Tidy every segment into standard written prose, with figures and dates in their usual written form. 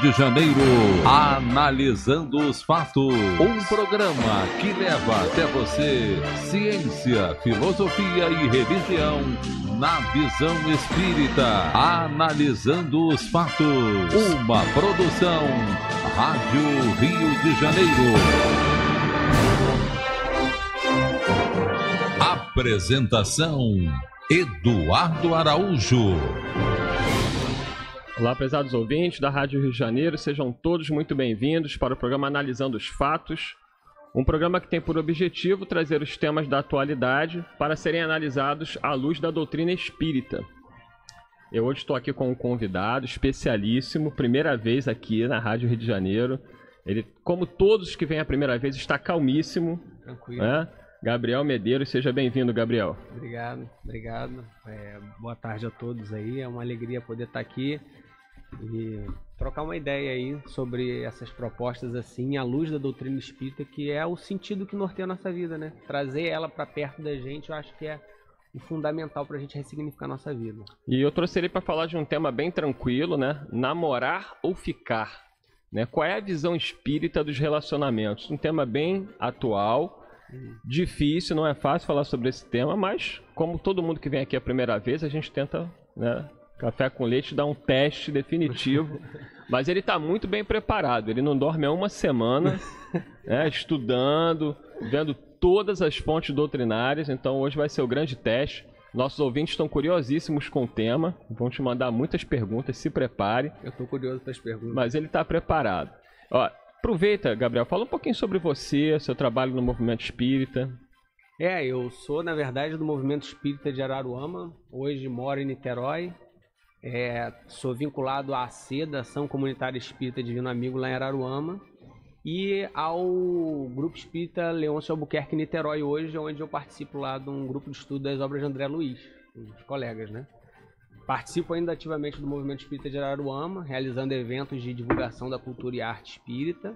de Janeiro, Analisando os Fatos. Um programa que leva até você ciência, filosofia e religião na visão espírita. Analisando os Fatos. Uma produção Rádio Rio de Janeiro. Apresentação Eduardo Araújo. Olá, prezados ouvintes da Rádio Rio de Janeiro, sejam todos muito bem-vindos para o programa Analisando os Fatos, um programa que tem por objetivo trazer os temas da atualidade para serem analisados à luz da doutrina espírita. Eu hoje estou aqui com um convidado especialíssimo, primeira vez aqui na Rádio Rio de Janeiro. Ele, como todos que vêm a primeira vez, está calmíssimo. Tranquilo. Né? Gabriel Medeiros, seja bem-vindo, Gabriel. Obrigado. Boa tarde a todos aí, é uma alegria poder estar aqui e trocar uma ideia aí sobre essas propostas assim, à luz da doutrina espírita, que é o sentido que norteia a nossa vida, né? Trazer ela para perto da gente, eu acho que é o fundamental para a gente ressignificar a nossa vida. E eu trouxe ele para falar de um tema bem tranquilo, né? Namorar ou ficar, né? Qual é a visão espírita dos relacionamentos? Um tema bem atual, difícil, não é fácil falar sobre esse tema, mas como todo mundo que vem aqui a primeira vez, a gente tenta, né? Café com leite dá um teste definitivo, mas ele está muito bem preparado, ele não dorme há uma semana, né, estudando, vendo todas as fontes doutrinárias, então hoje vai ser o grande teste. Nossos ouvintes estão curiosíssimos com o tema, vão te mandar muitas perguntas, se prepare. Eu estou curioso para as perguntas. Mas ele está preparado. Ó, aproveita, Gabriel, fala um pouquinho sobre você, seu trabalho no movimento espírita. Eu sou, na verdade, do movimento espírita de Araruama, hoje moro em Niterói. Sou vinculado à ACEDA, Ação Comunitária Espírita Divino Amigo, lá em Araruama, e ao Grupo Espírita Leôncio Albuquerque Niterói hoje, onde eu participo lá de um grupo de estudo das obras de André Luiz, os colegas, né? Participo ainda ativamente do movimento espírita de Araruama, realizando eventos de divulgação da cultura e arte espírita,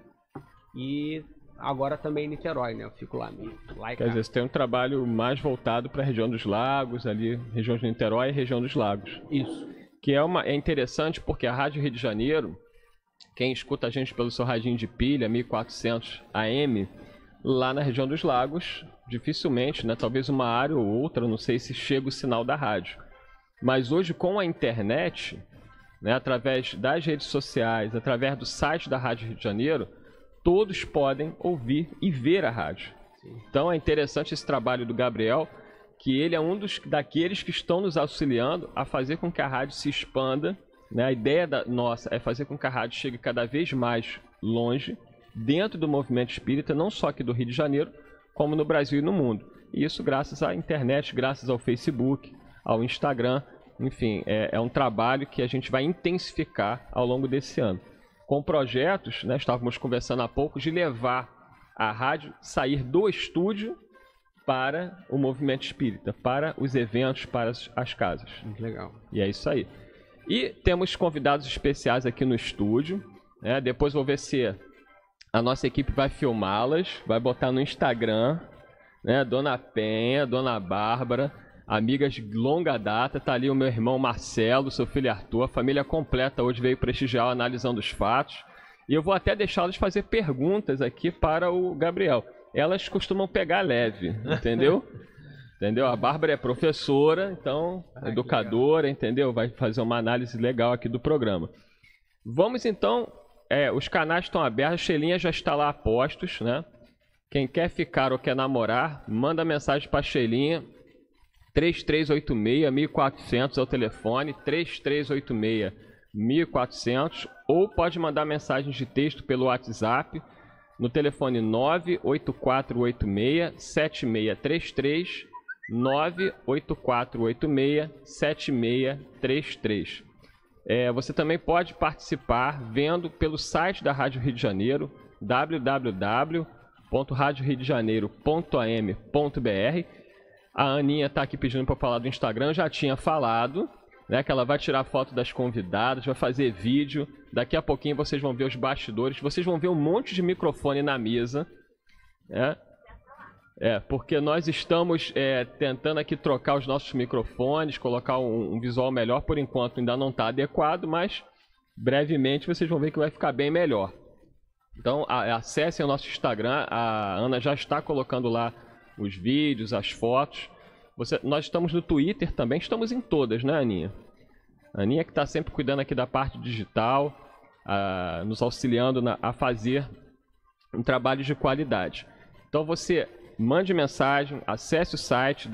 e agora também em Niterói, né? Eu fico lá mesmo. Quer dizer, você tem um trabalho mais voltado para a região dos lagos, ali, região de Niterói e região dos lagos. Isso. Que é interessante porque a Rádio Rio de Janeiro, quem escuta a gente pelo seu radinho de pilha, 1400 AM, lá na região dos lagos, dificilmente, né, talvez uma área ou outra, não sei se chega o sinal da rádio. Mas hoje com a internet, né, através das redes sociais, através do site da Rádio Rio de Janeiro, todos podem ouvir e ver a rádio. Sim. Então é interessante esse trabalho do Gabriel, que ele é um daqueles que estão nos auxiliando a fazer com que a rádio se expanda, né? A ideia nossa é fazer com que a rádio chegue cada vez mais longe, dentro do movimento espírita, não só aqui do Rio de Janeiro, como no Brasil e no mundo. E isso graças à internet, graças ao Facebook, ao Instagram, enfim, é um trabalho que a gente vai intensificar ao longo desse ano. Com projetos, né, estávamos conversando há pouco, de levar a rádio, sair do estúdio para o movimento espírita, para os eventos, para as casas. Muito legal. E é isso aí. E temos convidados especiais aqui no estúdio, né? Depois vou ver se a nossa equipe vai filmá-las, vai botar no Instagram, né? Dona Penha, Dona Bárbara, amigas de longa data, tá ali o meu irmão Marcelo, seu filho Arthur, a família completa hoje veio prestigiar o Analisando os Fatos. E eu vou até deixá-las fazer perguntas aqui para o Gabriel. Elas costumam pegar leve, entendeu? Entendeu? A Bárbara é professora, então, educadora, entendeu? Vai fazer uma análise legal aqui do programa. Vamos então, os canais estão abertos, a Xelinha já está lá a postos, né? Quem quer ficar ou quer namorar, manda mensagem para a Xelinha, 3386-1400 é o telefone, 3386-1400, ou pode mandar mensagens de texto pelo WhatsApp, no telefone 98486-7633, 98486-7633. Você também pode participar vendo pelo site da Rádio Rio de Janeiro, www.radioriodejaneiro.am.br. A Aninha está aqui pedindo para falar do Instagram, eu já tinha falado, né, que ela vai tirar foto das convidadas, vai fazer vídeo. Daqui a pouquinho vocês vão ver os bastidores, vocês vão ver um monte de microfone na mesa, né? Porque nós estamos tentando aqui trocar os nossos microfones, colocar um visual melhor. Por enquanto ainda não está adequado, mas brevemente vocês vão ver que vai ficar bem melhor. Então, acessem o nosso Instagram, a Ana já está colocando lá os vídeos, as fotos. Nós estamos no Twitter também, estamos em todas, né, Aninha? A Aninha que está sempre cuidando aqui da parte digital, nos auxiliando a fazer um trabalho de qualidade. Então você mande mensagem, acesse o site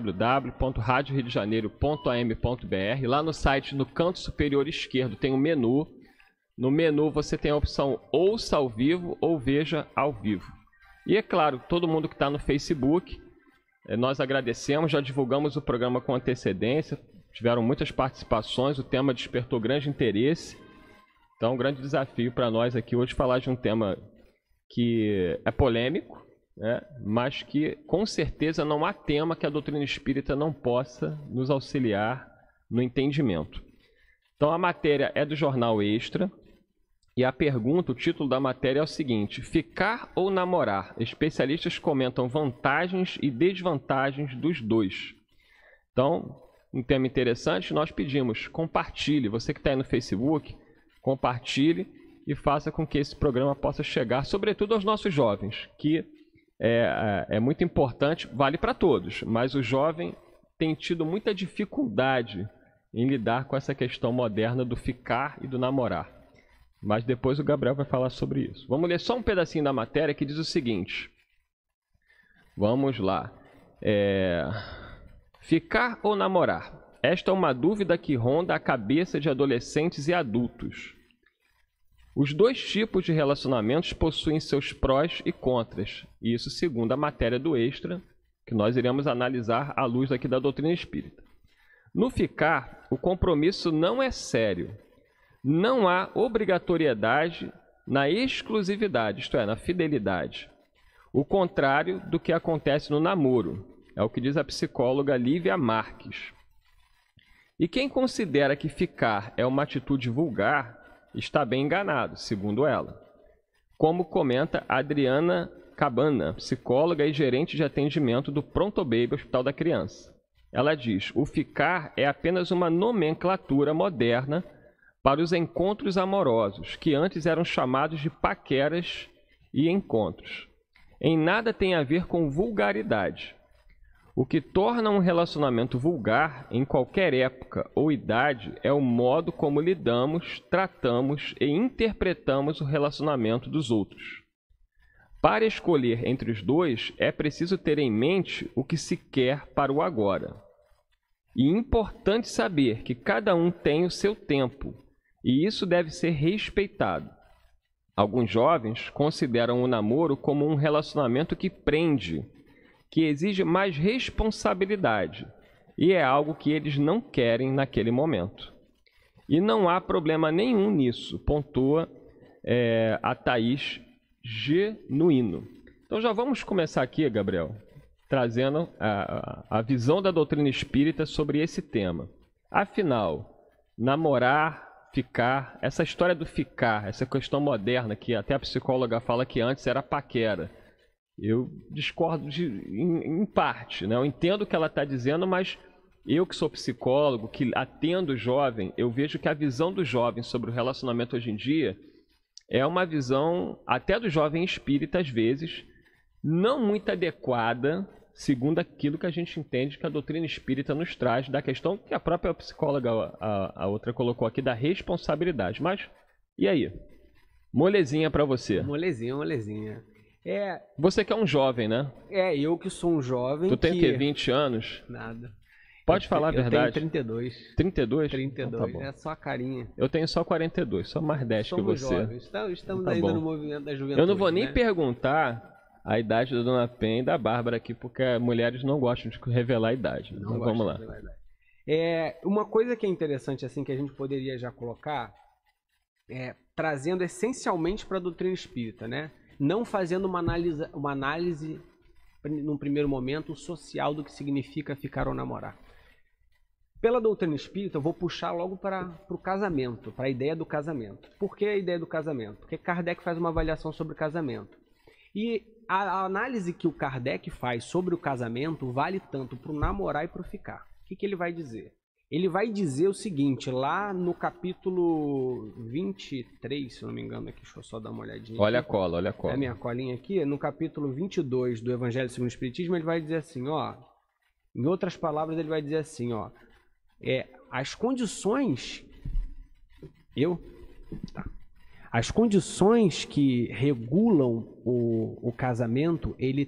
www.radioriodejaneiro.am.br. Lá no site, no canto superior esquerdo, tem um menu. No menu você tem a opção ouça ao vivo ou veja ao vivo. E é claro, todo mundo que está no Facebook, nós agradecemos, já divulgamos o programa com antecedência, tiveram muitas participações, o tema despertou grande interesse. Então, um grande desafio para nós aqui hoje falar de um tema que é polêmico, né? Mas que com certeza não há tema que a doutrina espírita não possa nos auxiliar no entendimento. Então, a matéria é do Jornal Extra. E a pergunta, o título da matéria é o seguinte: ficar ou namorar? Especialistas comentam vantagens e desvantagens dos dois. Então, um tema interessante, nós pedimos, compartilhe. Você que está aí no Facebook, compartilhe e faça com que esse programa possa chegar, sobretudo aos nossos jovens, que é muito importante, vale para todos, mas o jovem tem tido muita dificuldade em lidar com essa questão moderna do ficar e do namorar. Mas depois o Gabriel vai falar sobre isso. Vamos ler só um pedacinho da matéria que diz o seguinte. Vamos lá. Ficar ou namorar? Esta é uma dúvida que ronda a cabeça de adolescentes e adultos. Os dois tipos de relacionamentos possuem seus prós e contras. Isso segundo a matéria do Extra, que nós iremos analisar à luz aqui da doutrina espírita. No ficar, o compromisso não é sério. Não há obrigatoriedade na exclusividade, isto é, na fidelidade. O contrário do que acontece no namoro, é o que diz a psicóloga Lívia Marques. E quem considera que ficar é uma atitude vulgar, está bem enganado, segundo ela. Como comenta Adriana Cabana, psicóloga e gerente de atendimento do Pronto Baby Hospital da Criança. Ela diz: o ficar é apenas uma nomenclatura moderna para os encontros amorosos, que antes eram chamados de paqueras e encontros. Em nada tem a ver com vulgaridade. O que torna um relacionamento vulgar em qualquer época ou idade é o modo como lidamos, tratamos e interpretamos o relacionamento dos outros. Para escolher entre os dois, é preciso ter em mente o que se quer para o agora. E é importante saber que cada um tem o seu tempo, e isso deve ser respeitado. Alguns jovens consideram o namoro como um relacionamento que prende, que exige mais responsabilidade, e é algo que eles não querem naquele momento. E não há problema nenhum nisso, pontua a Thaís Genuíno. Então já vamos começar aqui, Gabriel, trazendo a visão da doutrina espírita sobre esse tema. Afinal, namorar, ficar, essa história do ficar, essa questão moderna que até a psicóloga fala que antes era paquera. Eu discordo em parte, né? Eu entendo o que ela está dizendo, mas eu que sou psicólogo, que atendo o jovem, eu vejo que a visão do jovem sobre o relacionamento hoje em dia é uma visão, até do jovem espírita às vezes, não muito adequada, segundo aquilo que a gente entende que a doutrina espírita nos traz, da questão que a própria psicóloga, a outra, colocou aqui, da responsabilidade. Mas, e aí? Molezinha para você. Molezinha. Você que é um jovem, né? Eu que sou um jovem. Tu tem o quê? 20 anos? Nada. Pode falar a verdade. Eu tenho 32. 32? 32, então, tá bom. É só a carinha. Eu tenho só 42, só mais 10 que você. Jovens. Estamos ainda no movimento da juventude. Eu não vou nem perguntar a idade da Dona Pen e da Bárbara aqui, porque mulheres não gostam de revelar a idade. Então vamos lá. Uma coisa que é interessante, assim, que a gente poderia já colocar, trazendo essencialmente para a doutrina espírita, né? Não fazendo uma análise, num primeiro momento, social do que significa ficar ou namorar. Pela doutrina espírita, eu vou puxar logo para o casamento, para a ideia do casamento. Por que a ideia do casamento? Porque Kardec faz uma avaliação sobre o casamento. E a análise que o Kardec faz sobre o casamento vale tanto para o namorar e para o ficar. O que ele vai dizer? ele vai dizer o seguinte, lá no capítulo 23, se eu não me engano, aqui, deixa eu só dar uma olhadinha. Olha aqui. a cola, olha a cola. É a minha colinha aqui, no capítulo 22 do Evangelho segundo o Espiritismo, ele vai dizer assim, ó, em outras palavras, ele vai dizer assim, ó, as condições, as condições que regulam o casamento, ele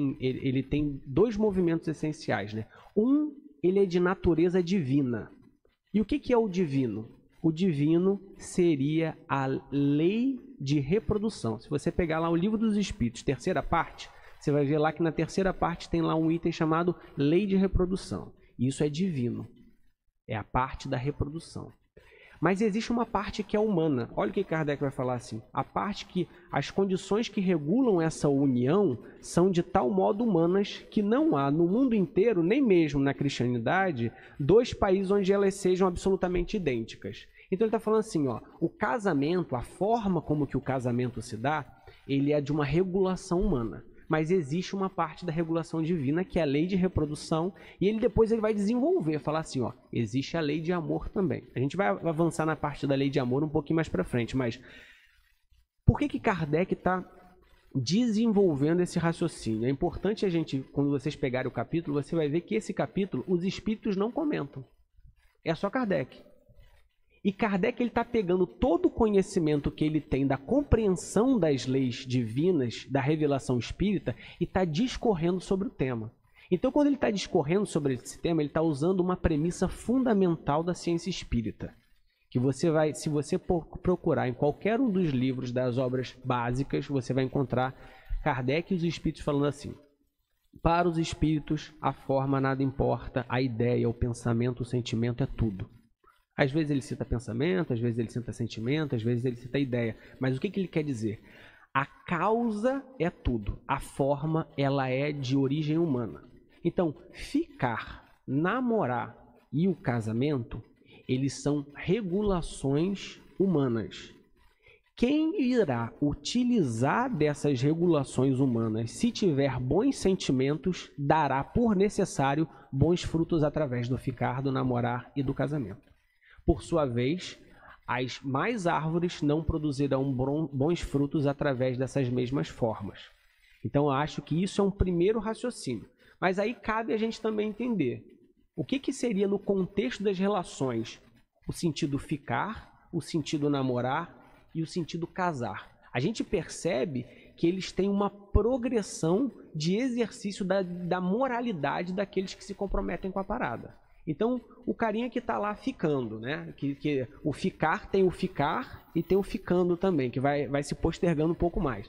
tem dois movimentos essenciais, né? Ele é de natureza divina. E o que é o divino? O divino seria a lei de reprodução. Se você pegar lá o Livro dos Espíritos, terceira parte, você vai ver lá que na terceira parte tem lá um item chamado lei de reprodução. E isso é divino. É a parte da reprodução. Mas existe uma parte que é humana. Olha o que Kardec vai falar assim. A parte que as condições que regulam essa união são de tal modo humanas que não há no mundo inteiro, nem mesmo na cristianidade, dois países onde elas sejam absolutamente idênticas. Então ele está falando assim, ó, o casamento, a forma como que o casamento se dá, ele é de uma regulação humana. Mas existe uma parte da regulação divina, que é a lei de reprodução, e depois ele vai desenvolver, falar assim, ó, existe a lei de amor também. A gente vai avançar na parte da lei de amor um pouquinho mais para frente, mas por que Kardec está desenvolvendo esse raciocínio? É importante a gente, quando vocês pegarem o capítulo, você vai ver que esse capítulo, os espíritos não comentam. É só Kardec. E Kardec está pegando todo o conhecimento que ele tem da compreensão das leis divinas, da revelação espírita, e está discorrendo sobre o tema. Então, quando ele está discorrendo sobre esse tema, ele está usando uma premissa fundamental da ciência espírita. Que você vai, se você procurar em qualquer um dos livros das obras básicas, você vai encontrar Kardec e os espíritos falando assim: para os espíritos, a forma nada importa, a ideia, o pensamento, o sentimento é tudo. Às vezes ele cita pensamento, às vezes ele cita sentimento, às vezes ele cita ideia. Mas o que ele quer dizer? A causa é tudo. A forma, ela é de origem humana. Então, ficar, namorar e o casamento, eles são regulações humanas. Quem irá utilizar dessas regulações humanas, se tiver bons sentimentos, dará por necessário bons frutos através do ficar, do namorar e do casamento. Por sua vez, as mais árvores não produzirão bons frutos através dessas mesmas formas. Então, eu acho que isso é um primeiro raciocínio. Mas aí cabe a gente também entender o que seria no contexto das relações o sentido ficar, o sentido namorar e o sentido casar. A gente percebe que eles têm uma progressão de exercício da moralidade daqueles que se comprometem com a parada. Então, o carinha que está lá ficando, né? Que o ficar tem o ficar e tem o ficando também, que vai se postergando um pouco mais.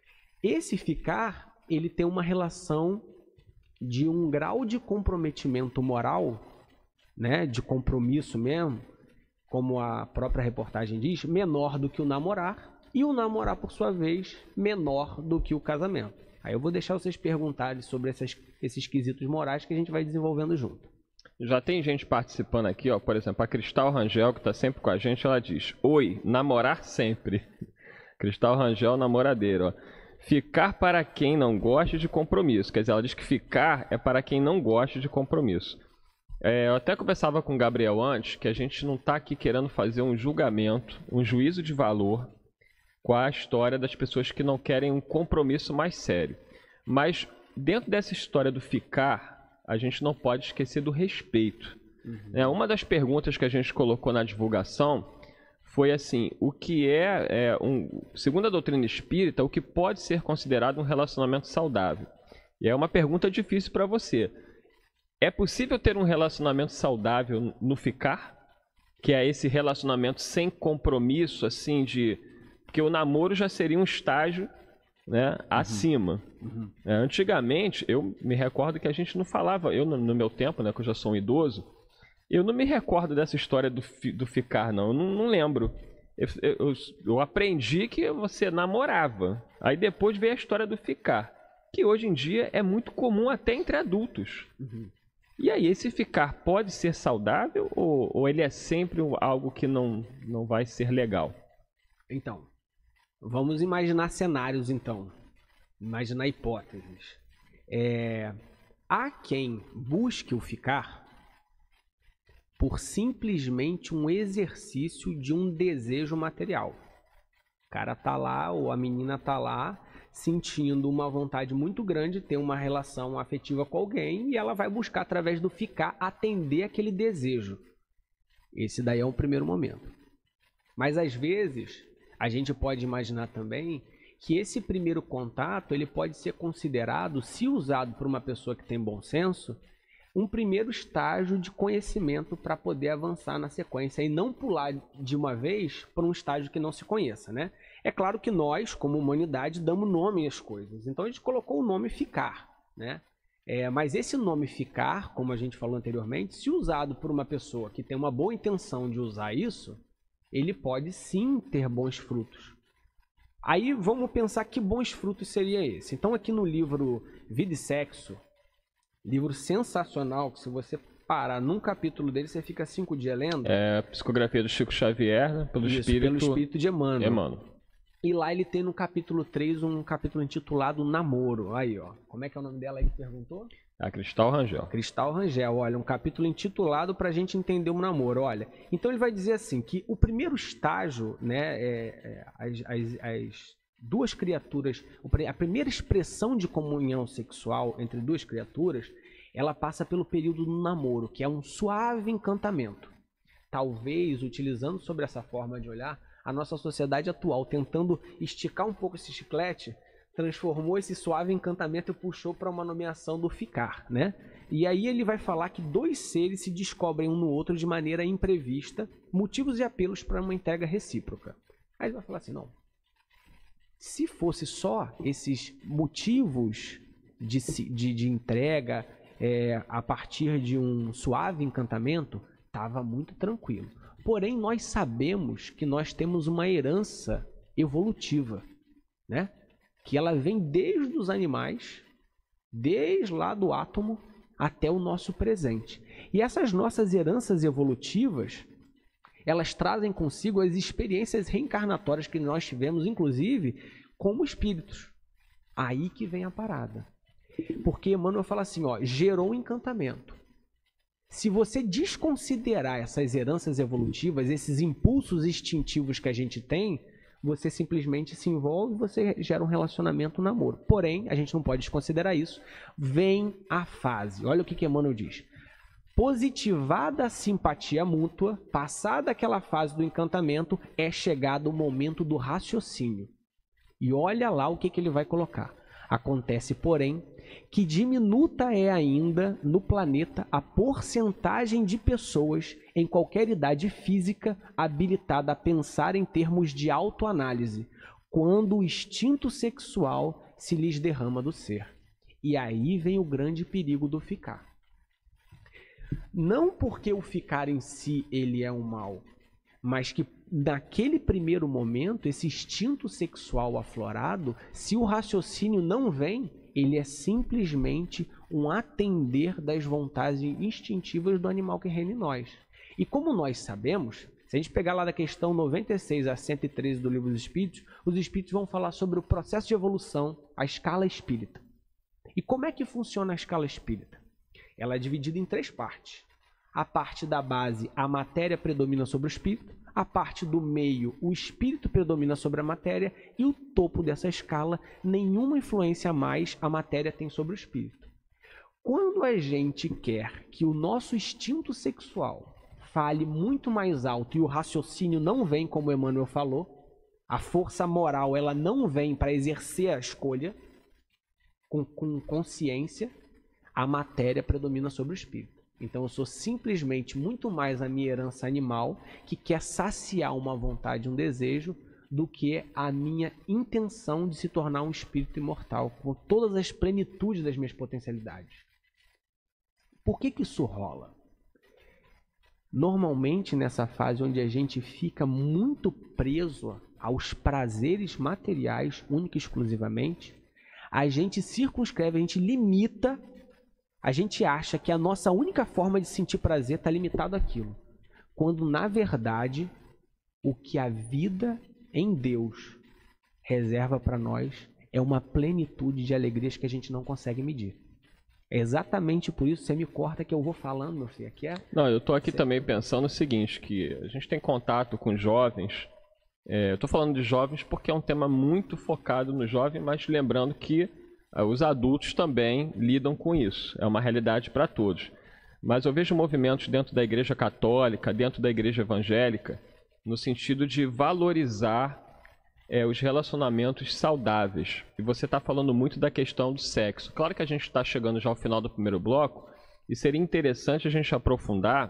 Esse ficar, ele tem uma relação de um grau de comprometimento moral, né? De compromisso mesmo, como a própria reportagem diz, menor do que o namorar, e o namorar, por sua vez, menor do que o casamento. Aí eu vou deixar vocês perguntarem sobre esses quesitos morais que a gente vai desenvolvendo junto. Já tem gente participando aqui, ó, por exemplo, a Cristal Rangel, que está sempre com a gente, ela diz: oi, namorar sempre. Cristal Rangel, namoradeira, ó. Ficar para quem não gosta de compromisso. Quer dizer, ela diz que ficar é para quem não gosta de compromisso. Eu até conversava com o Gabriel antes, que a gente não está aqui querendo fazer um julgamento, um juízo de valor com a história das pessoas que não querem um compromisso mais sério. Mas dentro dessa história do ficar, a gente não pode esquecer do respeito. Uma das perguntas que a gente colocou na divulgação foi assim: o que segundo a doutrina espírita, o que pode ser considerado um relacionamento saudável? E é uma pergunta difícil para você. É possível ter um relacionamento saudável no ficar? Que é esse relacionamento sem compromisso, assim, porque o namoro já seria um estágio, né, acima. Antigamente, eu me recordo que a gente não falava, eu no meu tempo, né, que eu já sou um idoso, eu não me recordo dessa história do ficar, não. Eu não lembro. Eu aprendi que você namorava. Aí depois veio a história do ficar, que hoje em dia é muito comum até entre adultos. E aí, esse ficar pode ser saudável ou ele é sempre algo que não vai ser legal? Então, vamos imaginar cenários, então. Imaginar hipóteses. Há quem busque o ficar por simplesmente um exercício de um desejo material. O cara tá lá, ou a menina tá lá, sentindo uma vontade muito grande de ter uma relação afetiva com alguém, e ela vai buscar, através do ficar, atender aquele desejo. Esse daí é o primeiro momento. Mas às vezes, a gente pode imaginar também que esse primeiro contato ele pode ser considerado, se usado por uma pessoa que tem bom senso, um primeiro estágio de conhecimento para poder avançar na sequência e não pular de uma vez para um estágio que não se conheça, né? É claro que nós, como humanidade, damos nome às coisas. Então a gente colocou o nome ficar, né? Mas esse nome ficar, como a gente falou anteriormente, se usado por uma pessoa que tem uma boa intenção de usar isso, ele pode sim ter bons frutos. Aí vamos pensar que bons frutos seria esse. Então aqui no livro Vida e Sexo, livro sensacional, que se você parar num capítulo dele, você fica 5 dias lendo. É a psicografia do Chico Xavier, né? Pelo espírito de Emmanuel. Emmanuel. E lá ele tem no capítulo 3 um capítulo intitulado Namoro. Aí, ó. Como é que é o nome dela aí que perguntou? A Cristal Rangel. Cristal Rangel, olha, um capítulo intitulado para a gente entender o namoro, olha. Então ele vai dizer assim, que o primeiro estágio, né, as duas criaturas, a primeira expressão de comunhão sexual entre duas criaturas, ela passa pelo período do namoro, que é um suave encantamento. Talvez, utilizando sobre essa forma de olhar, a nossa sociedade atual, tentando esticar um pouco esse chiclete, transformou esse suave encantamento e puxou para uma nomeação do ficar, né? E aí ele vai falar que dois seres se descobrem um no outro de maneira imprevista, motivos e apelos para uma entrega recíproca. Aí ele vai falar assim, não, se fosse só esses motivos de entrega a partir de um suave encantamento, estava muito tranquilo. Porém, nós sabemos que nós temos uma herança evolutiva, né? Que ela vem desde os animais, desde lá do átomo até o nosso presente. E essas nossas heranças evolutivas, elas trazem consigo as experiências reencarnatórias que nós tivemos, inclusive, como espíritos. Aí que vem a parada. Porque Emmanuel fala assim, ó, gerou um encantamento. Se você desconsiderar essas heranças evolutivas, esses impulsos instintivos que a gente tem, você simplesmente se envolve e você gera um relacionamento, um namoro. Porém, a gente não pode desconsiderar isso. Vem a fase. Olha o que Emmanuel diz. Positivada a simpatia mútua, passada aquela fase do encantamento, é chegado o momento do raciocínio. E olha lá o que ele vai colocar. Acontece, porém, que diminuta é ainda no planeta a porcentagem de pessoas em qualquer idade física habilitada a pensar em termos de autoanálise, quando o instinto sexual se lhes derrama do ser. E aí vem o grande perigo do ficar. Não porque o ficar em si ele é um mal, mas que naquele primeiro momento, esse instinto sexual aflorado, se o raciocínio não vem, ele é simplesmente um atender das vontades instintivas do animal que reina em nós. E como nós sabemos, se a gente pegar lá da questão 96 a 113 do Livro dos Espíritos, os Espíritos vão falar sobre o processo de evolução, a escala espírita. E como é que funciona a escala espírita? Ela é dividida em 3 partes. A parte da base, a matéria predomina sobre o espírito. A parte do meio, o espírito predomina sobre a matéria. E o topo dessa escala, nenhuma influência a mais a matéria tem sobre o espírito. Quando a gente quer que o nosso instinto sexual fale muito mais alto e o raciocínio não vem, como Emmanuel falou, a força moral ela não vem para exercer a escolha com consciência, a matéria predomina sobre o espírito. Então eu sou simplesmente muito mais a minha herança animal que quer saciar uma vontade, um desejo, do que a minha intenção de se tornar um espírito imortal, com todas as plenitudes das minhas potencialidades. Por que isso rola? Normalmente nessa fase onde a gente fica muito preso aos prazeres materiais, única e exclusivamente, a gente circunscreve, a gente limita. A gente acha que a nossa única forma de sentir prazer está limitado àquilo. Quando, na verdade, o que a vida em Deus reserva para nós é uma plenitude de alegrias que a gente não consegue medir. É exatamente por isso que você me corta que eu vou falando, meu filho. Aqui é... Não, eu tô aqui também pensando o seguinte, que a gente tem contato com jovens. Eu tô falando de jovens porque é um tema muito focado no jovem, mas lembrando que os adultos também lidam com isso. É uma realidade para todos. Mas eu vejo movimentos dentro da Igreja Católica, dentro da Igreja Evangélica, no sentido de valorizar os relacionamentos saudáveis. E você está falando muito da questão do sexo. Claro que a gente está chegando já ao final do primeiro bloco e seria interessante a gente aprofundar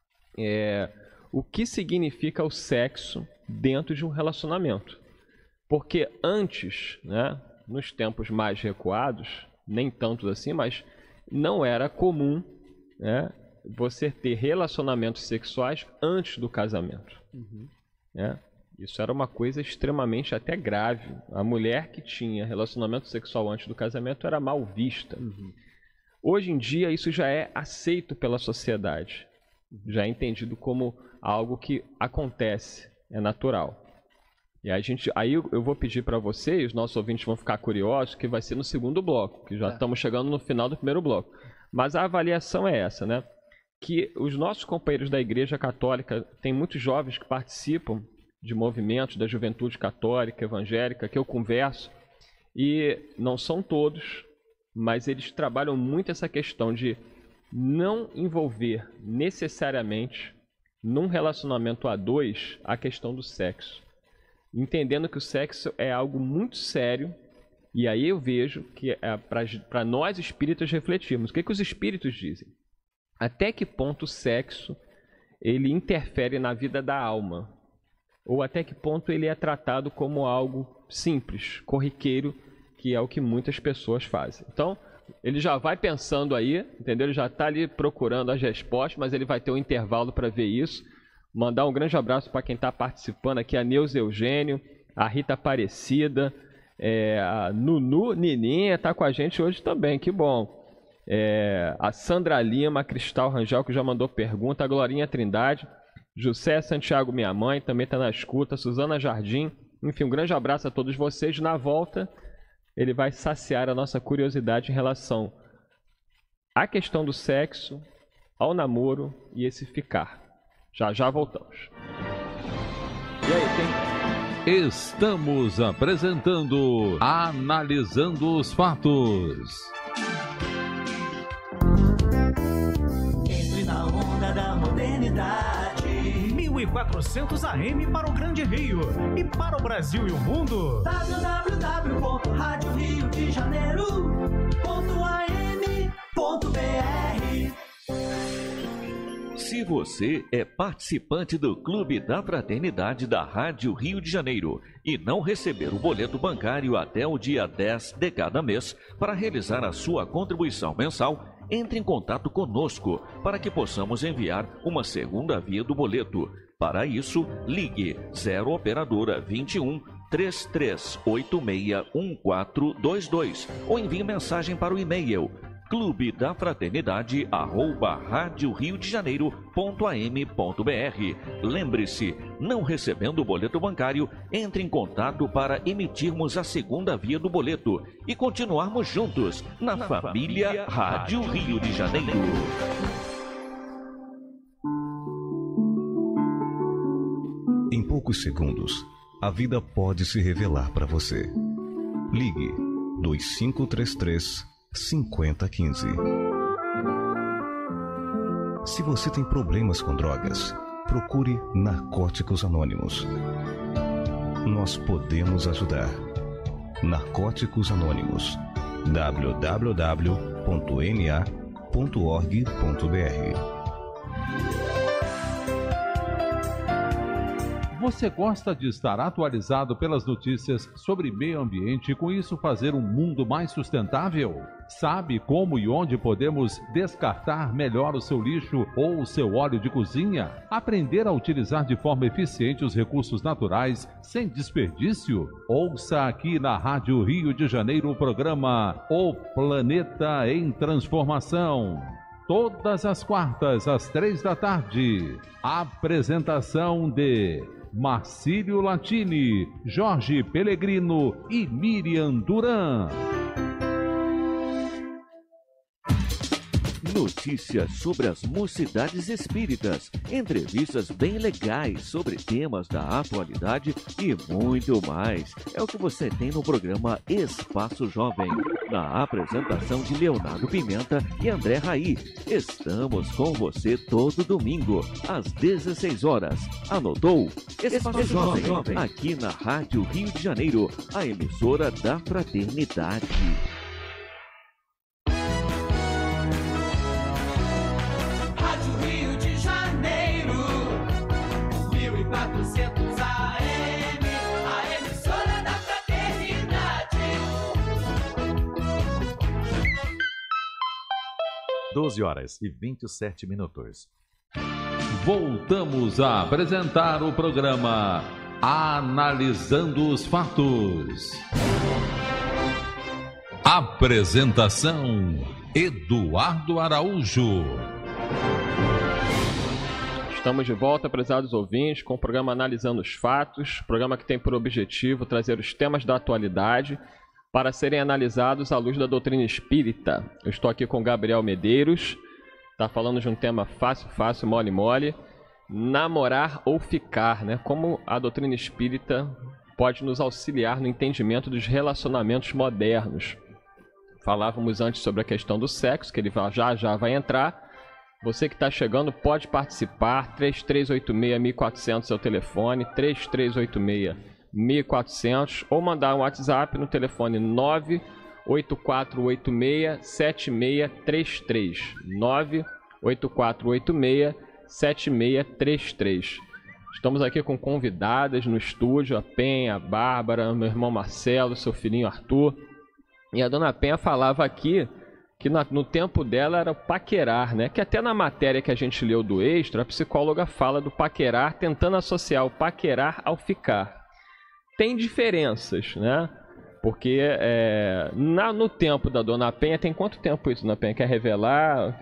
o que significa o sexo dentro de um relacionamento. Porque antes, né, nos tempos mais recuados, nem tanto assim, mas não era comum, né, você ter relacionamentos sexuais antes do casamento. Né? Isso era uma coisa extremamente até grave. A mulher que tinha relacionamento sexual antes do casamento era mal vista. Hoje em dia isso já é aceito pela sociedade. Já é entendido como algo que acontece, é natural. E aí eu vou pedir para vocês, os nossos ouvintes vão ficar curiosos, que vai ser no segundo bloco, que já estamos chegando no final do primeiro bloco. Mas a avaliação é essa, né? Que os nossos companheiros da Igreja Católica, tem muitos jovens que participam de movimentos da juventude católica, evangélica, que eu converso, e não são todos, mas eles trabalham muito essa questão de não envolver necessariamente num relacionamento a dois a questão do sexo, entendendo que o sexo é algo muito sério. E aí eu vejo que é para nós espíritas refletirmos. O que os espíritos dizem? Até que ponto o sexo ele interfere na vida da alma? Ou até que ponto ele é tratado como algo simples, corriqueiro, que é o que muitas pessoas fazem. Então, ele já vai pensando aí, entendeu? Ele já está ali procurando as respostas, mas ele vai ter um intervalo para ver isso. Mandar um grande abraço para quem está participando aqui, a Neuza Eugênio, a Rita Aparecida, a Nunu Nininha está com a gente hoje também, que bom. A Sandra Lima, a Cristal Rangel, que já mandou pergunta, a Glorinha Trindade, José Santiago, minha mãe, também está na escuta, Suzana Jardim, enfim, um grande abraço a todos vocês. Na volta, ele vai saciar a nossa curiosidade em relação à questão do sexo, ao namoro e esse ficar. Já voltamos. E aí, Estamos apresentando Analisando os Fatos. Entre na onda da modernidade. 1400 AM para o Grande Rio e para o Brasil e o mundo. www.radioriodejaneiro.am.br. Se você é participante do Clube da Fraternidade da Rádio Rio de Janeiro e não receber o boleto bancário até o dia 10 de cada mês para realizar a sua contribuição mensal, entre em contato conosco para que possamos enviar uma segunda via do boleto. Para isso, ligue 0 operadora 21 3386 1422 ou envie mensagem para o e-mail clubedafraternidade@radioriodejaneiro.am.br. Lembre-se, não recebendo o boleto bancário, entre em contato para emitirmos a segunda via do boleto e continuarmos juntos na família Rádio Rio de Janeiro. Em poucos segundos, a vida pode se revelar para você. Ligue 2533 5015. Se você tem problemas com drogas, procure Narcóticos Anônimos. Nós podemos ajudar. Narcóticos Anônimos. www.na.org.br. Você gosta de estar atualizado pelas notícias sobre meio ambiente e com isso fazer um mundo mais sustentável? Sabe como e onde podemos descartar melhor o seu lixo ou o seu óleo de cozinha? Aprender a utilizar de forma eficiente os recursos naturais sem desperdício? Ouça aqui na Rádio Rio de Janeiro o programa O Planeta em Transformação. Todas as quartas, às 15h. Apresentação de Marcílio Latini, Jorge Pellegrino e Miriam Duran. notícias sobre as mocidades espíritas, entrevistas bem legais sobre temas da atualidade e muito mais. É o que você tem no programa Espaço Jovem, na apresentação de Leonardo Pimenta e André Raí. Estamos com você todo domingo, às 16 horas. Anotou? Espaço Jovem, aqui na Rádio Rio de Janeiro, a emissora da Fraternidade. Rádio Rio de Janeiro, 1400 AM, a emissora da Fraternidade. 12h27. Voltamos a apresentar o programa Analisando os Fatos. Apresentação: Eduardo Araújo. Estamos de volta, prezados ouvintes, com o programa Analisando os Fatos, programa que tem por objetivo trazer os temas da atualidade para serem analisados à luz da doutrina espírita. Eu estou aqui com Gabriel Medeiros, está falando de um tema fácil, mole, namorar ou ficar, né? Como a doutrina espírita pode nos auxiliar no entendimento dos relacionamentos modernos. Falávamos antes sobre a questão do sexo, que ele já vai entrar. Você que está chegando pode participar, 3386-1400 é o telefone, 3386-1400, ou mandar um WhatsApp no telefone 98486-7633, 98486-7633. Estamos aqui com convidadas no estúdio, a Penha, a Bárbara, meu irmão Marcelo, seu filhinho Arthur. E a dona Penha falava aqui que no tempo dela era paquerar, né? Que até na matéria que a gente leu do Extra, a psicóloga fala do paquerar, tentando associar o paquerar ao ficar. Tem diferenças, né? Porque no tempo da dona Penha, tem quanto tempo isso, dona Penha? Quer revelar?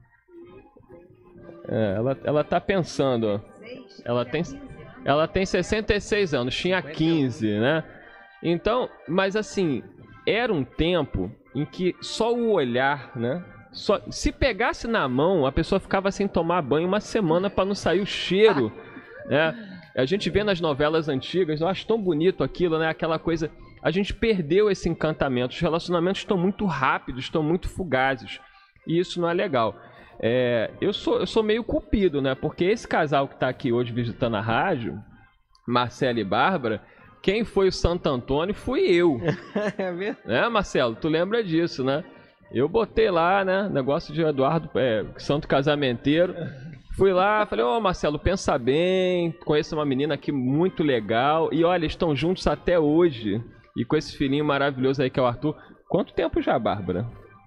Ela tá pensando, ó. Ela tem 66 anos, tinha 15, né? Então, mas assim, era um tempo em que só o olhar, né? Se pegasse na mão, a pessoa ficava sem tomar banho uma semana para não sair o cheiro, né? A gente vê nas novelas antigas, eu acho tão bonito aquilo, né? Aquela coisa, a gente perdeu esse encantamento. Os relacionamentos estão muito rápidos, estão muito fugazes, e isso não é legal. Eu sou meio culpido, né? Porque esse casal que está aqui hoje visitando a rádio, Marcelo e Bárbara, quem foi o Santo Antônio fui eu. É mesmo? Né, Marcelo? Tu lembra disso, né? Eu botei lá, né? Negócio de Eduardo, santo casamenteiro. Fui lá, falei, Marcelo, pensa bem, conheço uma menina aqui muito legal. E olha, estão juntos até hoje. E com esse filhinho maravilhoso aí que é o Arthur. Quanto tempo já, Bárbara?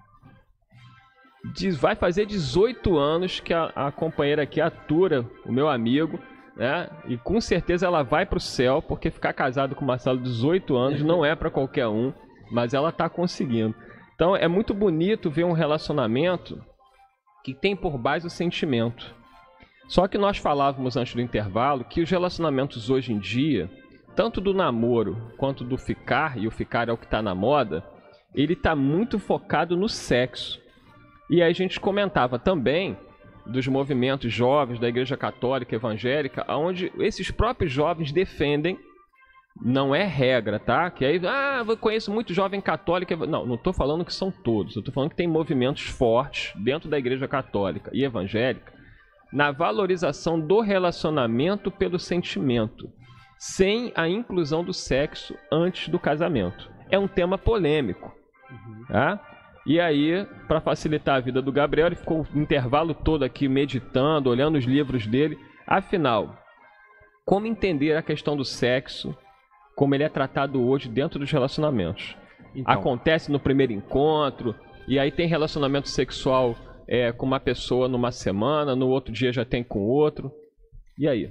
Vai fazer 18 anos que a companheira aqui atura o meu amigo, né? E com certeza ela vai pro céu, porque ficar casado com o Marcelo 18 anos não é para qualquer um, mas ela tá conseguindo. Então é muito bonito ver um relacionamento que tem por base o sentimento. Só que nós falávamos antes do intervalo que os relacionamentos hoje em dia, tanto do namoro quanto do ficar, e o ficar é o que está na moda, ele está muito focado no sexo. E aí a gente comentava também dos movimentos jovens da Igreja Católica Evangélica, onde esses próprios jovens defendem, não é regra, tá? Que aí, eu conheço muito jovem católico. Não estou falando que são todos, eu estou falando que tem movimentos fortes dentro da Igreja Católica e Evangélica na valorização do relacionamento pelo sentimento, sem a inclusão do sexo antes do casamento. É um tema polêmico, tá? E aí, para facilitar a vida do Gabriel, ele ficou o intervalo todo aqui meditando, olhando os livros dele. Afinal, como entender a questão do sexo, como ele é tratado hoje dentro dos relacionamentos? Então, acontece no primeiro encontro, e aí tem relacionamento sexual com uma pessoa numa semana, no outro dia já tem com outro. E aí?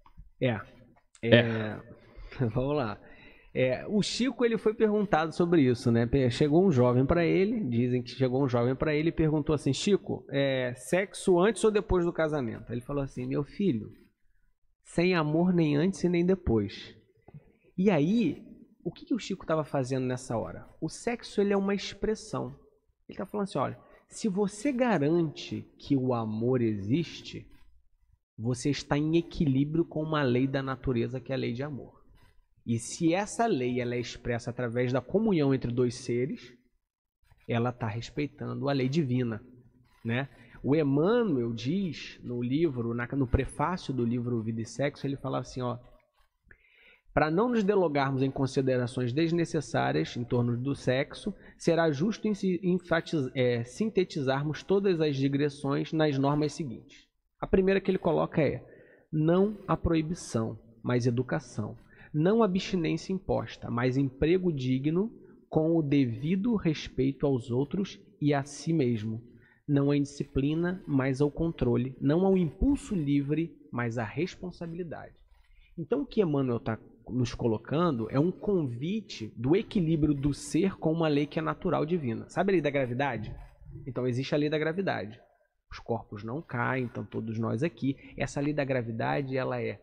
Vamos lá. O Chico, ele foi perguntado sobre isso, né? Chegou um jovem para ele, dizem que chegou um jovem para ele e perguntou assim: Chico, sexo antes ou depois do casamento? Ele falou assim: meu filho, sem amor nem antes e nem depois. E aí, o que o Chico estava fazendo nessa hora? O sexo, ele é uma expressão. Ele está falando assim: olha, Se você garante que o amor existe, você está em equilíbrio com uma lei da natureza, que é a lei de amor. E se essa lei ela é expressa através da comunhão entre dois seres, ela está respeitando a lei divina, né? O Emmanuel diz no livro, no prefácio do livro Vida e Sexo, ele fala assim, ó, para não nos delongarmos em considerações desnecessárias em torno do sexo, será justo sintetizarmos todas as digressões nas normas seguintes. A primeira que ele coloca é: não a proibição, mas educação. Não abstinência imposta, mas emprego digno com o devido respeito aos outros e a si mesmo. Não a indisciplina, mas ao controle. Não ao impulso livre, mas à responsabilidade. Então o que Emmanuel está nos colocando é um convite do equilíbrio do ser com uma lei que é natural divina. Sabe a lei da gravidade? Então existe a lei da gravidade. Os corpos não caem, então todos nós aqui. Essa lei da gravidade, ela é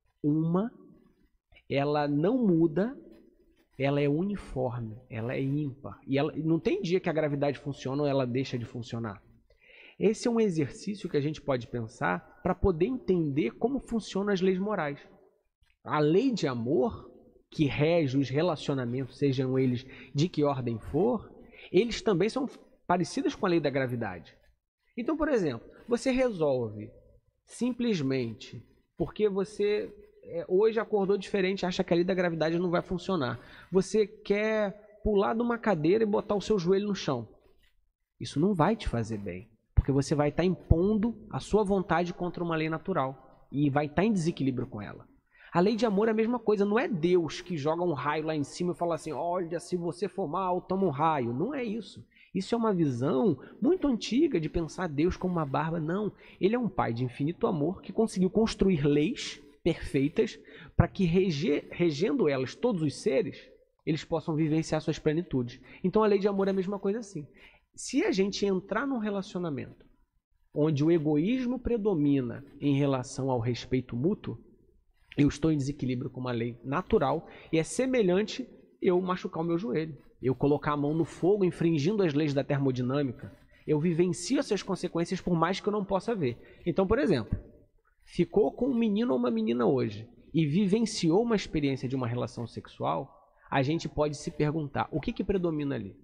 ela não muda, ela é uniforme, ela é ímpar. E ela, não tem dia que a gravidade funciona ou ela deixa de funcionar. Esse é um exercício que a gente pode pensar para poder entender como funcionam as leis morais. A lei de amor, que rege os relacionamentos, sejam eles de que ordem for, eles também são parecidos com a lei da gravidade. Então, por exemplo, você resolve simplesmente porque você hoje acordou diferente, acha que a lei da gravidade não vai funcionar. Você quer pular de uma cadeira e botar o seu joelho no chão. Isso não vai te fazer bem, porque você vai estar impondo a sua vontade contra uma lei natural e vai estar em desequilíbrio com ela. A lei de amor é a mesma coisa, não é Deus que joga um raio lá em cima e fala assim, olha, se você for mal, toma um raio. Não é isso. Isso é uma visão muito antiga de pensar Deus como uma barba. Não, ele é um pai de infinito amor que conseguiu construir leis perfeitas para que, regendo elas todos os seres, eles possam vivenciar suas plenitudes. Então a lei de amor é a mesma coisa assim. Se a gente entrar num relacionamento onde o egoísmo predomina em relação ao respeito mútuo, eu estou em desequilíbrio com uma lei natural e é semelhante eu machucar o meu joelho, eu colocar a mão no fogo infringindo as leis da termodinâmica. Eu vivencio essas consequências por mais que eu não possa ver. Então, por exemplo, ficou com um menino ou uma menina hoje e vivenciou uma experiência de uma relação sexual, a gente pode se perguntar, o que predomina ali?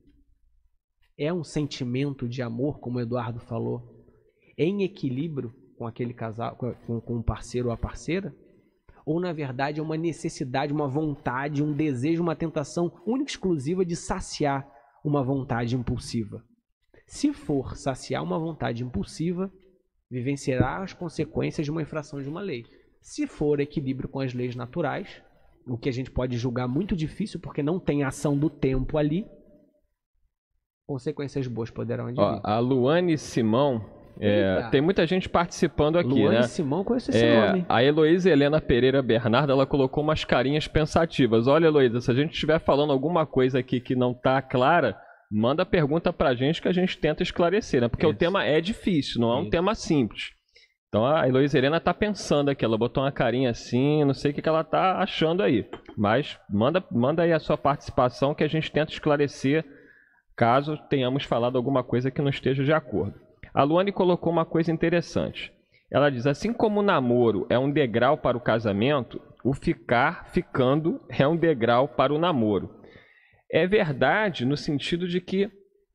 É um sentimento de amor, como o Eduardo falou, em equilíbrio com aquele casal, com o parceiro ou a parceira? Ou, na verdade, é uma necessidade, uma vontade, um desejo, uma tentação única e exclusiva de saciar uma vontade impulsiva? Se for saciar uma vontade impulsiva, vivenciará as consequências de uma infração de uma lei. Se for equilíbrio com as leis naturais, o que a gente pode julgar muito difícil, porque não tem ação do tempo ali, consequências boas poderão advir. A Luane Simão... tem muita gente participando aqui, Luane né? Simão, conheço esse nome. A Heloísa Helena Pereira Bernardo, ela colocou umas carinhas pensativas. Olha, Heloísa, se a gente estiver falando alguma coisa aqui que não está clara, manda pergunta pra gente que a gente tenta esclarecer, né? Porque o tema é difícil, não é um tema simples. Então a Heloísa Helena tá pensando aqui, ela botou uma carinha assim, não sei o que ela tá achando aí. Mas manda aí a sua participação que a gente tenta esclarecer caso tenhamos falado alguma coisa que não esteja de acordo. A Luane colocou uma coisa interessante. Ela diz, assim como o namoro é um degrau para o casamento, o ficando é um degrau para o namoro. É verdade no sentido de que,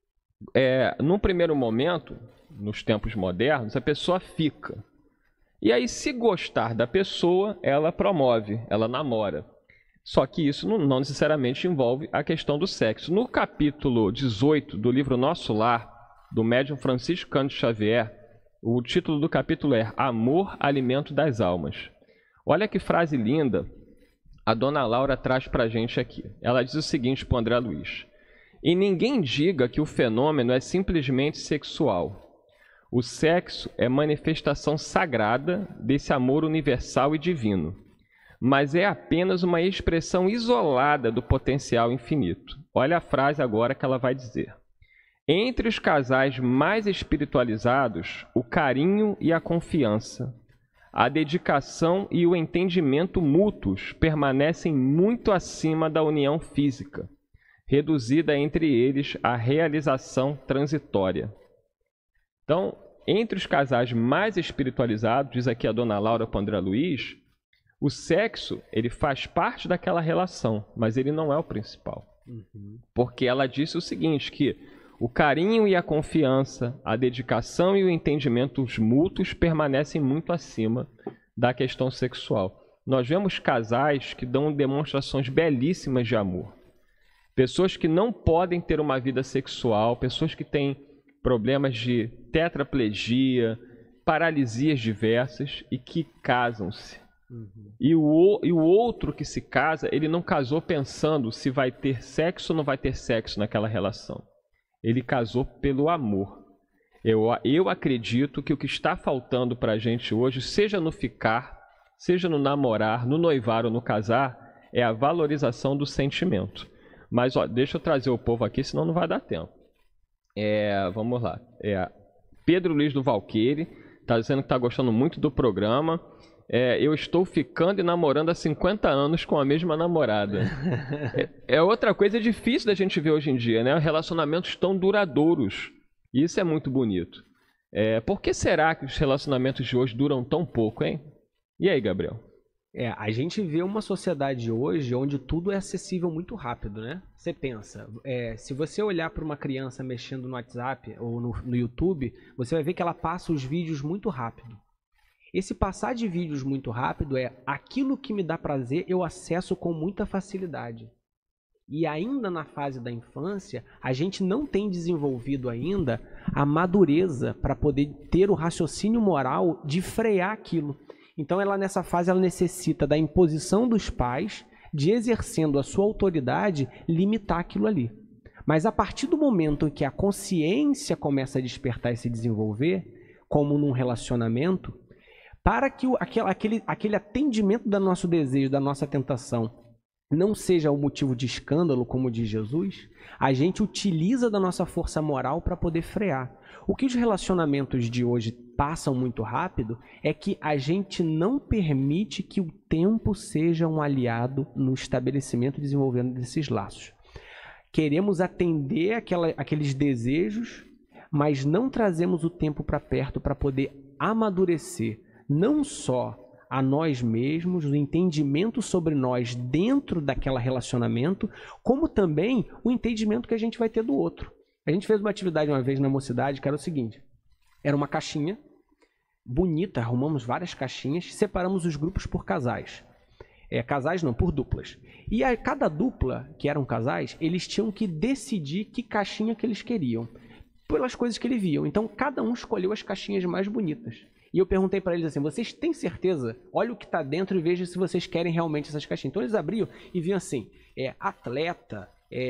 num primeiro momento, nos tempos modernos, a pessoa fica. E aí, se gostar da pessoa, ela promove, ela namora. Só que isso não necessariamente envolve a questão do sexo. No capítulo 18 do livro Nosso Lar, do médium Francisco Cândido Xavier, o título do capítulo é Amor, Alimento das Almas. Olha que frase linda a dona Laura traz para a gente aqui. Ela diz o seguinte para o André Luiz: e ninguém diga que o fenômeno é simplesmente sexual. O sexo é manifestação sagrada desse amor universal e divino, mas é apenas uma expressão isolada do potencial infinito. Olha a frase agora que ela vai dizer. Entre os casais mais espiritualizados, o carinho e a confiança, a dedicação e o entendimento mútuos permanecem muito acima da união física, reduzida entre eles à realização transitória. Então, entre os casais mais espiritualizados, diz aqui a dona Laura para o André Luiz, o sexo, ele faz parte daquela relação, mas ele não é o principal. Porque ela disse o seguinte, que o carinho e a confiança, a dedicação e o entendimento mútuos permanecem muito acima da questão sexual. Nós vemos casais que dão demonstrações belíssimas de amor. Pessoas que não podem ter uma vida sexual, pessoas que têm problemas de tetraplegia, paralisias diversas e que casam-se. E o outro que se casa, ele não casou pensando se vai ter sexo ou não vai ter sexo naquela relação. Ele casou pelo amor. Eu acredito que o que está faltando para a gente hoje, seja no ficar, seja no namorar, no noivar ou no casar, é a valorização do sentimento. Mas ó, deixa eu trazer o povo aqui, senão não vai dar tempo. Vamos lá. Pedro Luiz do Valqueire está dizendo que está gostando muito do programa. Eu estou ficando e namorando há 50 anos com a mesma namorada. Outra coisa difícil da gente ver hoje em dia, né? Relacionamentos tão duradouros. Isso é muito bonito. Por que será que os relacionamentos de hoje duram tão pouco, hein? E aí, Gabriel? A gente vê uma sociedade hoje onde tudo é acessível muito rápido, né? Você pensa, se você olhar para uma criança mexendo no WhatsApp ou no YouTube, você vai ver que ela passa os vídeos muito rápido. Esse passar de vídeos muito rápido aquilo que me dá prazer, eu acesso com muita facilidade. E ainda na fase da infância, a gente não tem desenvolvido ainda a madureza para poder ter o raciocínio moral de frear aquilo. Então, nessa fase, ela necessita da imposição dos pais, de exercendo a sua autoridade, limitar aquilo ali. Mas a partir do momento em que a consciência começa a despertar e se desenvolver, como num relacionamento, para que aquele atendimento do nosso desejo, da nossa tentação, não seja o motivo de escândalo, como diz Jesus, a gente utiliza da nossa força moral para poder frear. O que os relacionamentos de hoje passam muito rápido é que a gente não permite que o tempo seja um aliado no estabelecimento e desenvolvimento desses laços. Queremos atender aqueles desejos, mas não trazemos o tempo para perto para poder amadurecer não só a nós mesmos, o entendimento sobre nós dentro daquele relacionamento, como também o entendimento que a gente vai ter do outro. A gente fez uma atividade uma vez na mocidade que era o seguinte, era uma caixinha bonita, arrumamos várias caixinhas, separamos os grupos por casais. Casais não, por duplas. E a cada dupla, que eram casais, eles tinham que decidir que caixinha que eles queriam, pelas coisas que eles viam. Então, cada um escolheu as caixinhas mais bonitas. E eu perguntei para eles assim, vocês têm certeza? Olha o que está dentro e veja se vocês querem realmente essas caixinhas. Então eles abriam e viam assim, atleta,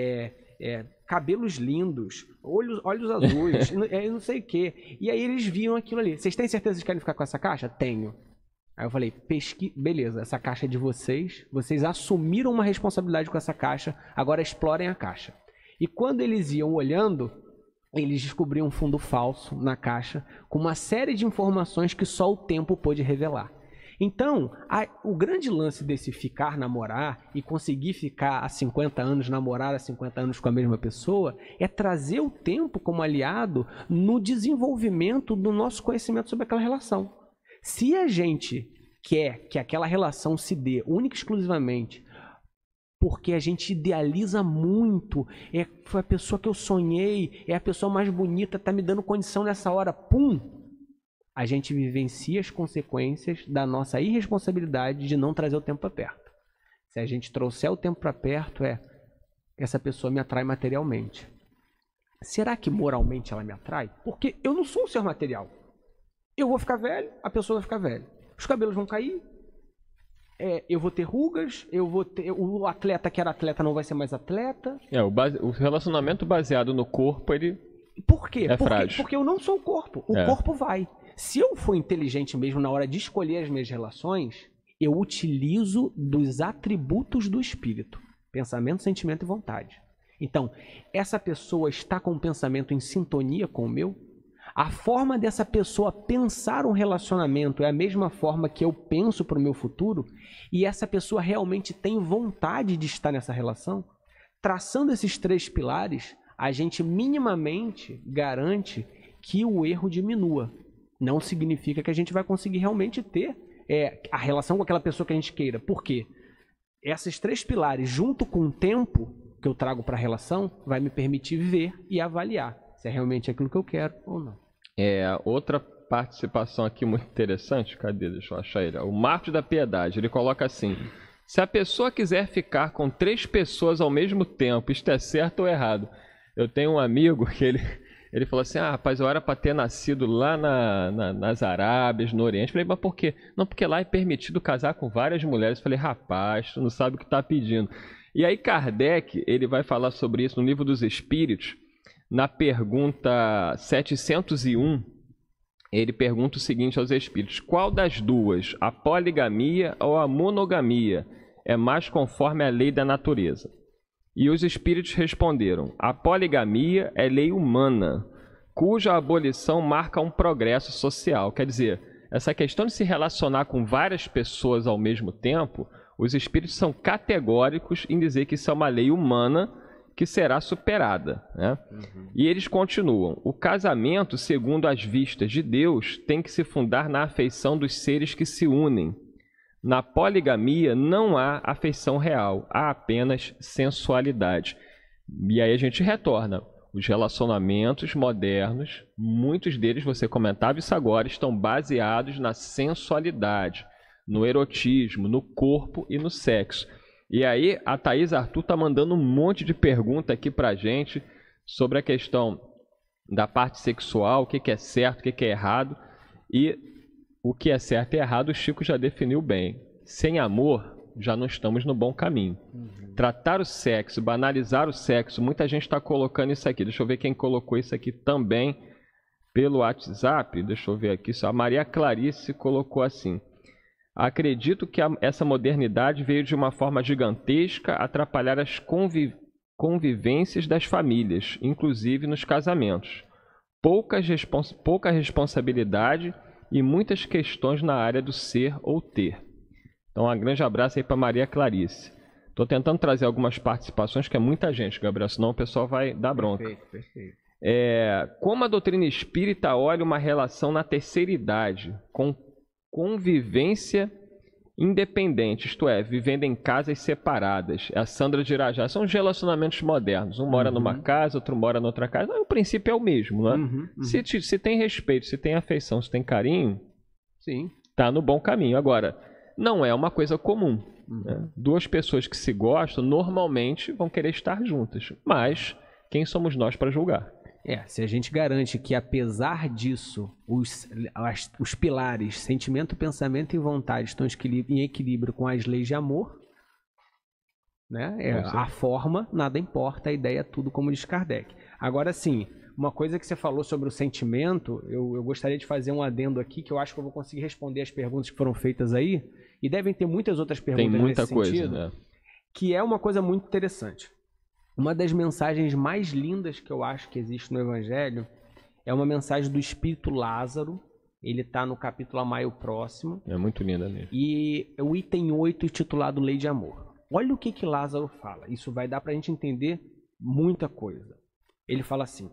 cabelos lindos, olhos azuis, não sei o quê. E aí eles viam aquilo ali. Vocês têm certeza que querem ficar com essa caixa? Tenho. Aí eu falei, beleza, essa caixa é de vocês assumiram uma responsabilidade com essa caixa, agora explorem a caixa. E quando eles iam olhando, eles descobriam um fundo falso na caixa com uma série de informações que só o tempo pôde revelar. Então, o grande lance desse namorar e conseguir ficar há 50 anos, namorar há 50 anos com a mesma pessoa, é trazer o tempo como aliado no desenvolvimento do nosso conhecimento sobre aquela relação. Se a gente quer que aquela relação se dê única e exclusivamente porque a gente idealiza muito, foi a pessoa que eu sonhei, é a pessoa mais bonita, tá me dando condição nessa hora, pum! A gente vivencia as consequências da nossa irresponsabilidade de não trazer o tempo para perto. Se a gente trouxer o tempo para perto, essa pessoa me atrai materialmente. Será que moralmente ela me atrai? Porque eu não sou um ser material. Eu vou ficar velho, a pessoa vai ficar velha. Os cabelos vão cair, eu vou ter rugas, o atleta que era atleta não vai ser mais atleta. O relacionamento baseado no corpo, ele Por quê? frágil. Porque eu não sou o corpo. O corpo vai. Se eu for inteligente mesmo na hora de escolher as minhas relações, eu utilizo dos atributos do espírito. Pensamento, sentimento e vontade. Então, essa pessoa está com um pensamento em sintonia com o meu? A forma dessa pessoa pensar um relacionamento é a mesma forma que eu penso para o meu futuro? E essa pessoa realmente tem vontade de estar nessa relação? Traçando esses 3 pilares, a gente minimamente garante que o erro diminua. Não significa que a gente vai conseguir realmente ter a relação com aquela pessoa que a gente queira. Por quê? Esses 3 pilares, junto com o tempo que eu trago para a relação, vai me permitir ver e avaliar se é realmente aquilo que eu quero ou não. Outra participação aqui muito interessante, cadê? Deixa eu achar ele. O Marcos da Piedade, ele coloca assim: se a pessoa quiser ficar com 3 pessoas ao mesmo tempo, isto é certo ou errado? Eu tenho um amigo que ele falou assim: rapaz, eu era para ter nascido lá nas Arábias, no Oriente. Eu falei, mas por quê? Não, porque lá é permitido casar com várias mulheres. Eu falei, rapaz, tu não sabe o que está pedindo. E aí Kardec, ele vai falar sobre isso no Livro dos Espíritos, na pergunta 701, ele pergunta o seguinte aos espíritos: qual das duas, a poligamia ou a monogamia, é mais conforme a lei da natureza? E os espíritos responderam: a poligamia é lei humana, cuja abolição marca um progresso social. Quer dizer, essa questão de se relacionar com várias pessoas ao mesmo tempo, os espíritos são categóricos em dizer que isso é uma lei humana que será superada, né? E eles continuam: o casamento, segundo as vistas de Deus, tem que se fundar na afeição dos seres que se unem. Na poligamia não há afeição real, há apenas sensualidade. E aí a gente retorna. Os relacionamentos modernos, muitos deles, você comentava isso agora, estão baseados na sensualidade, no erotismo, no corpo e no sexo. E aí a Thaís Arthur está mandando um monte de pergunta aqui para a gente sobre a questão da parte sexual, o que é certo, o que é errado. E o que é certo e errado o Chico já definiu bem. Sem amor, já não estamos no bom caminho. Tratar o sexo, banalizar o sexo, muita gente está colocando isso aqui. Deixa eu ver quem colocou isso aqui também pelo WhatsApp. Deixa eu ver aqui. A Maria Clarice colocou assim: acredito que essa modernidade veio de uma forma gigantesca atrapalhar as convivências das famílias, inclusive nos casamentos. Pouca responsabilidade e muitas questões na área do ser ou ter. Então, um grande abraço aí para Maria Clarice. Estou tentando trazer algumas participações, que é muita gente, Gabriel, senão o pessoal vai dar bronca. Perfeito. Como a doutrina espírita olha uma relação na terceira idade, com convivência independente, isto é, vivendo em casas separadas? A Sandra de Irajá. São os relacionamentos modernos. Um mora numa casa, outro mora noutra casa. Não, o princípio é o mesmo, não é? Se tem respeito, se tem afeição, se tem carinho, sim, tá no bom caminho. Agora, não é uma coisa comum. Né? 2 pessoas que se gostam normalmente vão querer estar juntas. Mas quem somos nós para julgar? Se a gente garante que, apesar disso, os pilares, sentimento, pensamento e vontade, estão em equilíbrio com as leis de amor, né? A forma, nada importa, a ideia é tudo, como diz Kardec. Agora, sim, uma coisa que você falou sobre o sentimento, eu gostaria de fazer um adendo aqui, que eu acho que eu vou conseguir responder as perguntas que foram feitas aí, e devem ter muitas outras perguntas Tem muita nesse coisa, sentido, né? Que é uma coisa muito interessante. Uma das mensagens mais lindas que eu acho que existe no Evangelho é uma mensagem do Espírito Lázaro. Ele está no capítulo Amai o Próximo. É muito linda mesmo. E o item 8, intitulado Lei de Amor. Olha o que Lázaro fala. Isso vai dar para a gente entender muita coisa. Ele fala assim: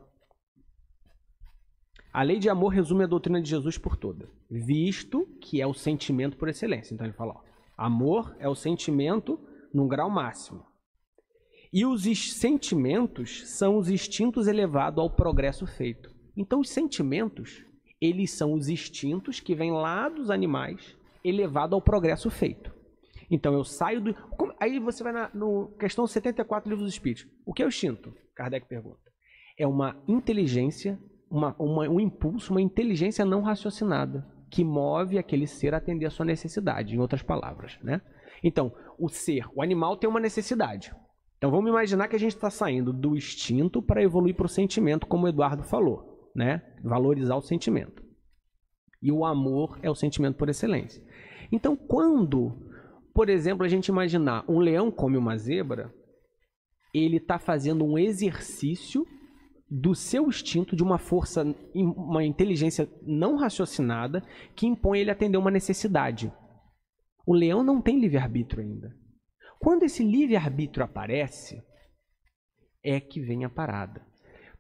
a lei de amor resume a doutrina de Jesus por toda, visto que é o sentimento por excelência. Então ele fala, amor é o sentimento num grau máximo. E os sentimentos são os instintos elevados ao progresso feito. Então os sentimentos, eles são os instintos que vêm lá dos animais, elevado ao progresso feito. Então eu saio do... Aí você vai no questão 74 do Livro dos Espíritos. O que é o instinto? Kardec pergunta. É uma inteligência, um impulso, uma inteligência não raciocinada, que move aquele ser a atender a sua necessidade, em outras palavras, né? Então, o animal tem uma necessidade. Então vamos imaginar que a gente está saindo do instinto para evoluir para o sentimento, como o Eduardo falou, né? Valorizar o sentimento. E o amor é o sentimento por excelência. Então quando, por exemplo, a gente imaginar um leão come uma zebra, ele está fazendo um exercício do seu instinto, de uma força, uma inteligência não raciocinada, que impõe ele a atender uma necessidade. O leão não tem livre-arbítrio ainda. Quando esse livre-arbítrio aparece, é que vem a parada.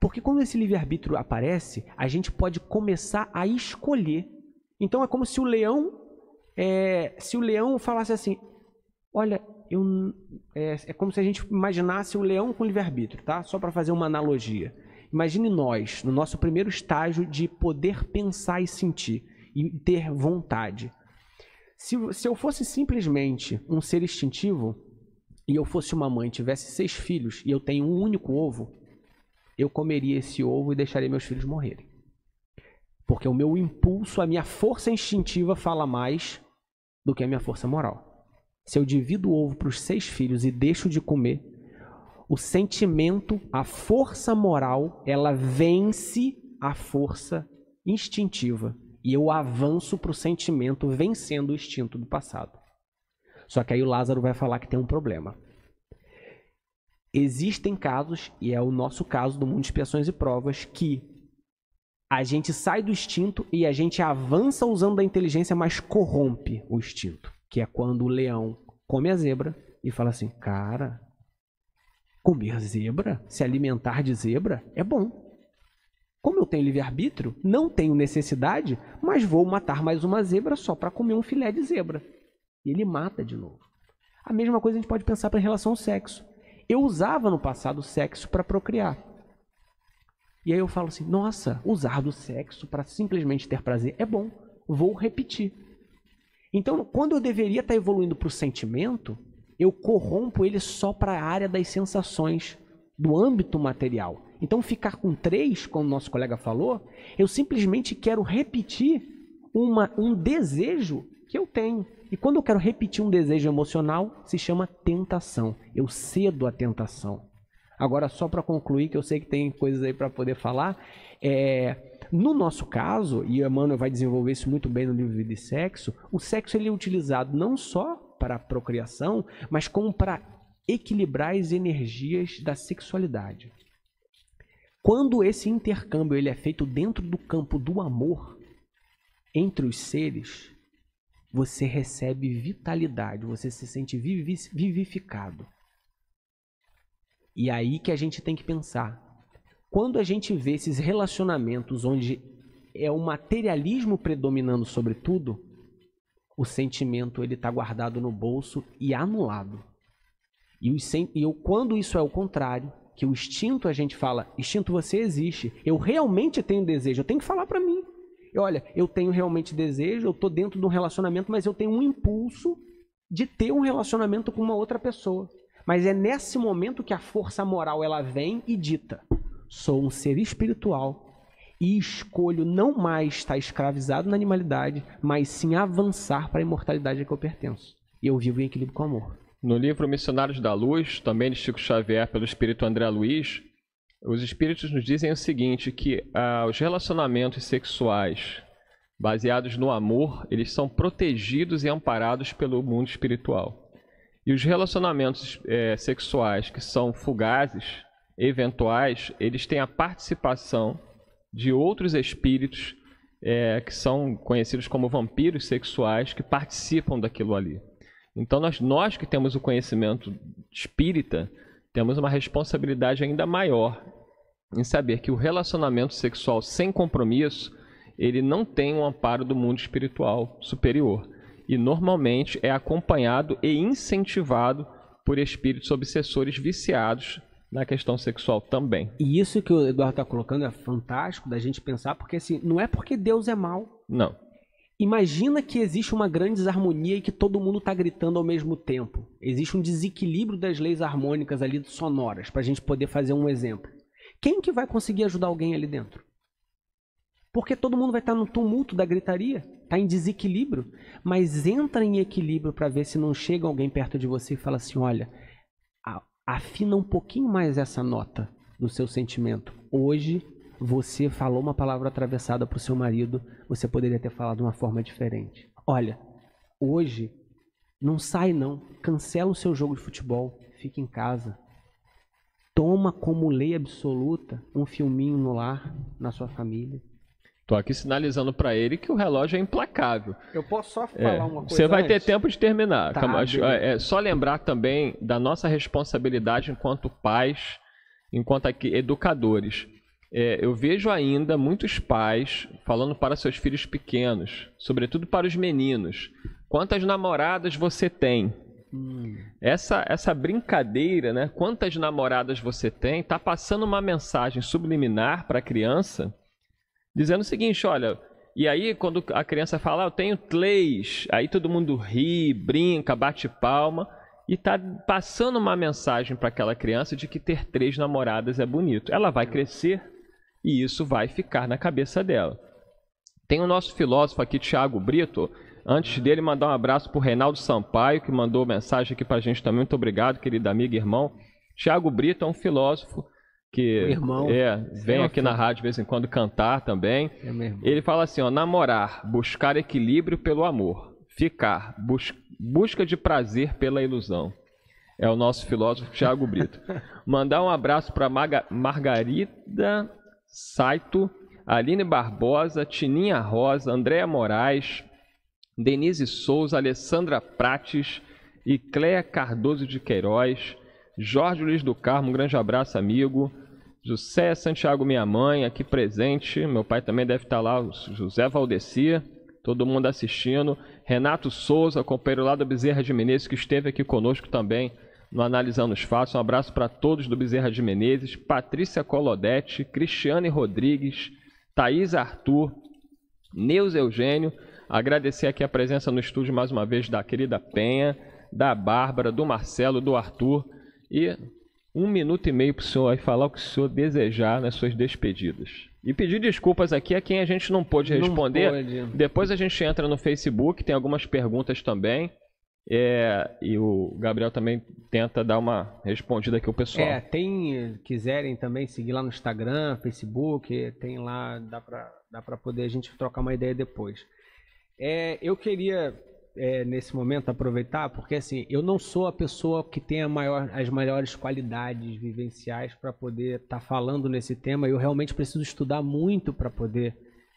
Porque quando esse livre-arbítrio aparece, a gente pode começar a escolher. Então é como se o leão falasse assim, olha, é como se a gente imaginasse o leão com livre-arbítrio, tá? Só para fazer uma analogia. Imagine nós, no nosso primeiro estágio de poder pensar e sentir, e ter vontade. Se eu fosse simplesmente um ser instintivo, e eu fosse uma mãe, tivesse 6 filhos, e eu tenho um único ovo, eu comeria esse ovo e deixaria meus filhos morrerem. Porque o meu impulso, a minha força instintiva fala mais do que a minha força moral. Se eu divido o ovo para os 6 filhos e deixo de comer, o sentimento, a força moral, ela vence a força instintiva. E eu avanço para o sentimento vencendo o instinto do passado. Só que aí o Lázaro vai falar que tem um problema. Existem casos, e é o nosso caso do Mundo de Expiações e Provas, que a gente sai do instinto e a gente avança usando a inteligência, mas corrompe o instinto. Que é quando o leão come a zebra e fala assim, cara, comer zebra, se alimentar de zebra, é bom. Como eu tenho livre-arbítrio, não tenho necessidade, mas vou matar mais uma zebra só para comer um filé de zebra. E ele mata de novo. A mesma coisa a gente pode pensar em relação ao sexo. Eu usava no passado o sexo para procriar. E aí eu falo assim, nossa, usar do sexo para simplesmente ter prazer é bom, vou repetir. Então, quando eu deveria estar evoluindo para o sentimento, eu corrompo ele só para a área das sensações, do âmbito material. Então, ficar com 3, como o nosso colega falou, eu simplesmente quero repetir um desejo que eu tenho. E quando eu quero repetir um desejo emocional, se chama tentação. Eu cedo à tentação. Agora, só para concluir, que eu sei que tem coisas aí para poder falar, no nosso caso, e o Emmanuel vai desenvolver isso muito bem no livro Vida e Sexo, o sexo ele é utilizado não só para a procriação, mas como para equilibrar as energias da sexualidade. Quando esse intercâmbio ele é feito dentro do campo do amor, entre os seres, você recebe vitalidade, você se sente vivificado. E aí que a gente tem que pensar. Quando a gente vê esses relacionamentos onde é o materialismo predominando sobre tudo, o sentimento ele está guardado no bolso e anulado. Quando isso é o contrário, que o instinto a gente fala, instinto você existe, eu realmente tenho desejo, eu tenho que falar para mim. Olha, eu tenho realmente desejo, eu estou dentro de um relacionamento, mas eu tenho um impulso de ter um relacionamento com uma outra pessoa. Mas é nesse momento que a força moral ela vem e dita, sou um ser espiritual e escolho não mais estar escravizado na animalidade, mas sim avançar para a imortalidade a que eu pertenço. E eu vivo em equilíbrio com o amor. No livro Missionários da Luz, também de Chico Xavier, pelo espírito André Luiz, os espíritos nos dizem o seguinte, que os relacionamentos sexuais baseados no amor, eles são protegidos e amparados pelo mundo espiritual. E os relacionamentos sexuais que são fugazes, eventuais, eles têm a participação de outros espíritos que são conhecidos como vampiros sexuais, que participam daquilo ali. Então, nós que temos o conhecimento espírita, temos uma responsabilidade ainda maior em saber que o relacionamento sexual sem compromisso, ele não tem um amparo do mundo espiritual superior. E, normalmente, é acompanhado e incentivado por espíritos obsessores viciados na questão sexual também. E isso que o Eduardo está colocando é fantástico da gente pensar, porque assim, não é porque Deus é mau. Não. Imagina que existe uma grande desarmonia e que todo mundo está gritando ao mesmo tempo. Existe um desequilíbrio das leis harmônicas ali sonoras, para a gente poder fazer um exemplo. Quem que vai conseguir ajudar alguém ali dentro? Porque todo mundo vai estar no tumulto da gritaria, está em desequilíbrio. Mas entra em equilíbrio para ver se não chega alguém perto de você e fala assim, olha, afina um pouquinho mais essa nota do seu sentimento. Hoje você falou uma palavra atravessada para o seu marido, você poderia ter falado de uma forma diferente. Olha, hoje não sai não, cancela o seu jogo de futebol, fica em casa. Toma como lei absoluta um filminho no lar, na sua família. Estou aqui sinalizando para ele que o relógio é implacável. Eu posso só falar uma coisa Você vai ter antes? tempo de terminar. Tá, É só lembrar também da nossa responsabilidade enquanto pais, enquanto educadores. eu vejo ainda muitos pais falando para seus filhos pequenos, sobretudo para os meninos, quantas namoradas você tem? Essa brincadeira, né? Quantas namoradas você tem, está passando uma mensagem subliminar para a criança, dizendo o seguinte, olha, e aí quando a criança fala, eu tenho 3, aí todo mundo ri, brinca, bate palma, e está passando uma mensagem para aquela criança de que ter 3 namoradas é bonito. Ela vai crescer e isso vai ficar na cabeça dela. Tem o nosso filósofo aqui, Thiago Brito. Antes dele, mandar um abraço para o Reinaldo Sampaio, que mandou mensagem aqui para a gente também. Muito obrigado, querido amigo e irmão. Thiago Brito é um filósofo que vem aqui na rádio de vez em quando cantar também. Ele fala assim, ó, namorar, buscar equilíbrio pelo amor. Ficar, busca de prazer pela ilusão. É o nosso filósofo Thiago Brito. Mandar um abraço para Margarida Saito, Aline Barbosa, Tininha Rosa, Andréa Moraes, Denise Souza, Alessandra Prates e Cléia Cardoso de Queiroz, Jorge Luiz do Carmo, um grande abraço, amigo. José Santiago, minha mãe, aqui presente. Meu pai também deve estar lá, José Valdeci, todo mundo assistindo. Renato Souza, companheiro lá do Bezerra de Menezes, que esteve aqui conosco também no Analisando os Fatos. Um abraço para todos do Bezerra de Menezes. Patrícia Colodete, Cristiane Rodrigues, Thaís Arthur, Neus Eugênio. Agradecer aqui a presença no estúdio mais uma vez da querida Penha, da Bárbara, do Marcelo, do Arthur. E 1 minuto e meio para o senhor aí falar o que o senhor desejar nas suas despedidas. E pedir desculpas aqui a quem a gente não pôde responder. Depois a gente entra no Facebook, tem algumas perguntas também. E o Gabriel também tenta dar uma respondida aqui ao pessoal. Quiserem também seguir lá no Instagram, Facebook, tem lá, dá para poder a gente trocar uma ideia depois. Eu queria, nesse momento, aproveitar, porque assim, eu não sou a pessoa que tem as maiores qualidades vivenciais para poder estar falando nesse tema. Eu realmente preciso estudar muito para poder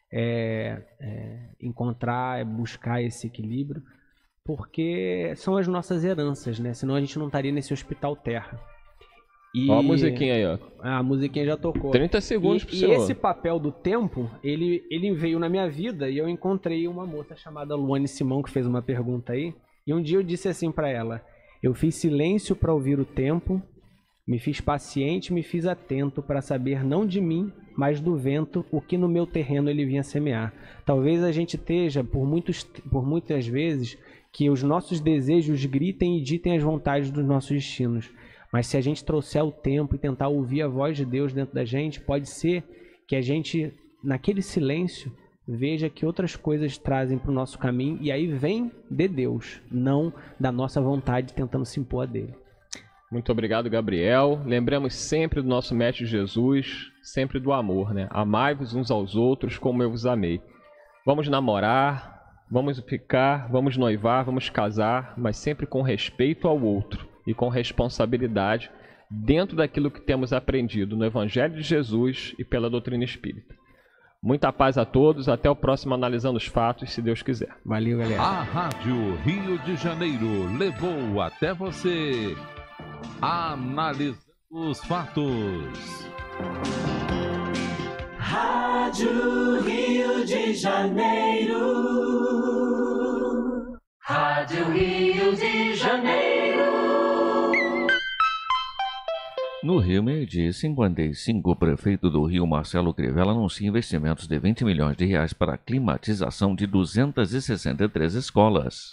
encontrar, buscar esse equilíbrio, porque são as nossas heranças, né? Senão a gente não estaria nesse hospital terra. Ó a musiquinha aí, ó. A musiquinha já tocou. 30 segundos pro E senhor. esse papel do tempo, ele veio na minha vida e eu encontrei uma moça chamada Luane Simão, que fez uma pergunta aí. E um dia eu disse assim para ela, eu fiz silêncio para ouvir o tempo, me fiz paciente, me fiz atento para saber não de mim, mas do vento, o que no meu terreno ele vinha semear. Talvez a gente esteja, por muitas vezes, que os nossos desejos gritem e ditem as vontades dos nossos destinos. Mas se a gente trouxer o tempo e tentar ouvir a voz de Deus dentro da gente, pode ser que a gente, naquele silêncio, veja que outras coisas trazem para o nosso caminho e aí vem de Deus, não da nossa vontade tentando se impor a dele. Muito obrigado, Gabriel. Lembramos sempre do nosso Mestre Jesus, sempre do amor, né? Amai-vos uns aos outros como eu vos amei. Vamos namorar, vamos ficar, vamos noivar, vamos casar, mas sempre com respeito ao outro e com responsabilidade dentro daquilo que temos aprendido no Evangelho de Jesus e pela doutrina espírita. Muita paz a todos, até o próximo Analisando os Fatos, se Deus quiser. Valeu, galera. A Rádio Rio de Janeiro levou até você Analisando os Fatos. Rádio Rio de Janeiro. Rádio Rio de Janeiro. No Rio, meio-dia e 55, o prefeito do Rio, Marcelo Crivella, anuncia investimentos de R$20 milhões para a climatização de 263 escolas.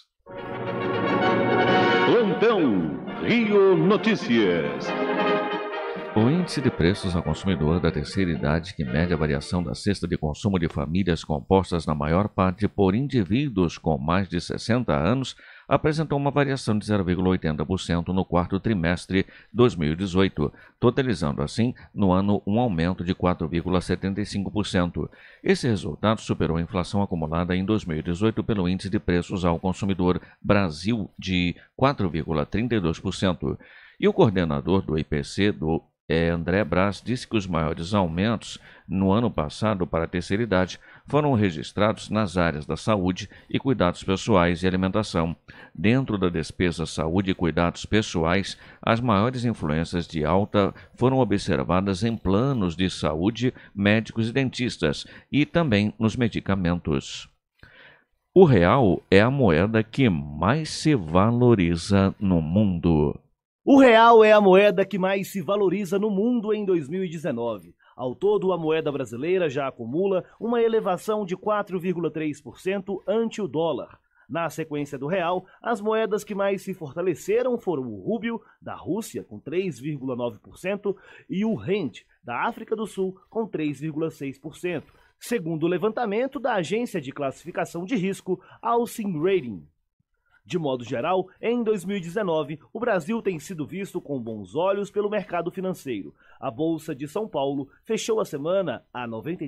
Plantão Rio Notícias. O índice de preços ao consumidor da terceira idade, que mede a variação da cesta de consumo de famílias compostas na maior parte por indivíduos com mais de 60 anos, apresentou uma variação de 0,80% no quarto trimestre de 2018, totalizando assim, no ano, um aumento de 4,75%. Esse resultado superou a inflação acumulada em 2018 pelo índice de preços ao consumidor Brasil de 4,32%. E o coordenador do IPC, do André Braz disse que os maiores aumentos no ano passado para a terceira idade foram registrados nas áreas da saúde e cuidados pessoais e alimentação. Dentro da despesa saúde e cuidados pessoais, as maiores influências de alta foram observadas em planos de saúde, médicos e dentistas, e também nos medicamentos. O real é a moeda que mais se valoriza no mundo. O real é a moeda que mais se valoriza no mundo em 2019. Ao todo, a moeda brasileira já acumula uma elevação de 4,3% ante o dólar. Na sequência do real, as moedas que mais se fortaleceram foram o rúbio, da Rússia, com 3,9%, e o rand, da África do Sul, com 3,6%, segundo o levantamento da agência de classificação de risco Alcin Rating. De modo geral, em 2019, o Brasil tem sido visto com bons olhos pelo mercado financeiro. A Bolsa de São Paulo fechou a semana a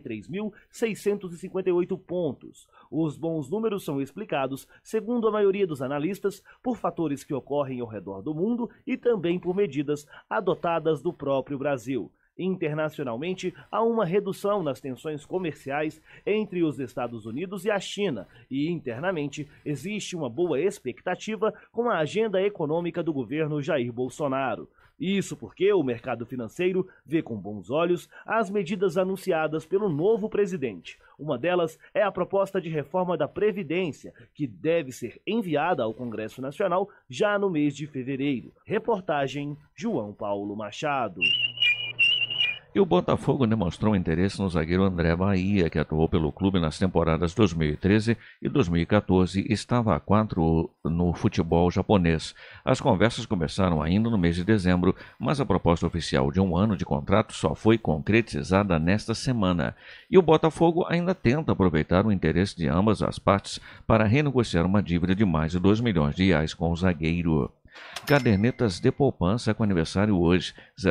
93.658 pontos. Os bons números são explicados, segundo a maioria dos analistas, por fatores que ocorrem ao redor do mundo e também por medidas adotadas do próprio Brasil. Internacionalmente, há uma redução nas tensões comerciais entre os Estados Unidos e a China, e internamente existe uma boa expectativa com a agenda econômica do governo Jair Bolsonaro. Isso porque o mercado financeiro vê com bons olhos as medidas anunciadas pelo novo presidente. Uma delas é a proposta de reforma da Previdência, que deve ser enviada ao Congresso Nacional já no mês de fevereiro. Reportagem João Paulo Machado. E o Botafogo demonstrou interesse no zagueiro André Bahia, que atuou pelo clube nas temporadas 2013 e 2014 e estava há 4 no futebol japonês. As conversas começaram ainda no mês de dezembro, mas a proposta oficial de 1 ano de contrato só foi concretizada nesta semana. E o Botafogo ainda tenta aproveitar o interesse de ambas as partes para renegociar uma dívida de mais de R$2 milhões com o zagueiro. Cadernetas de poupança com aniversário hoje,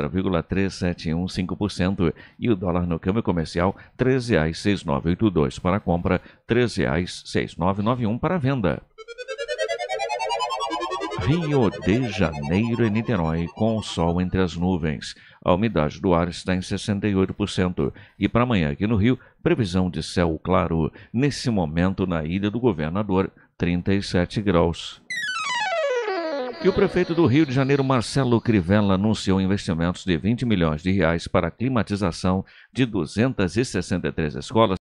0,3715%, e o dólar no câmbio comercial, R$ 13,6982 para compra, R$ 13,6991 para venda. Rio de Janeiro e Niterói com sol entre as nuvens. A umidade do ar está em 68%. E para amanhã aqui no Rio, previsão de céu claro. Nesse momento na Ilha do Governador, 37 graus. E o prefeito do Rio de Janeiro, Marcelo Crivella, anunciou investimentos de R$20 milhões para a climatização de 263 escolas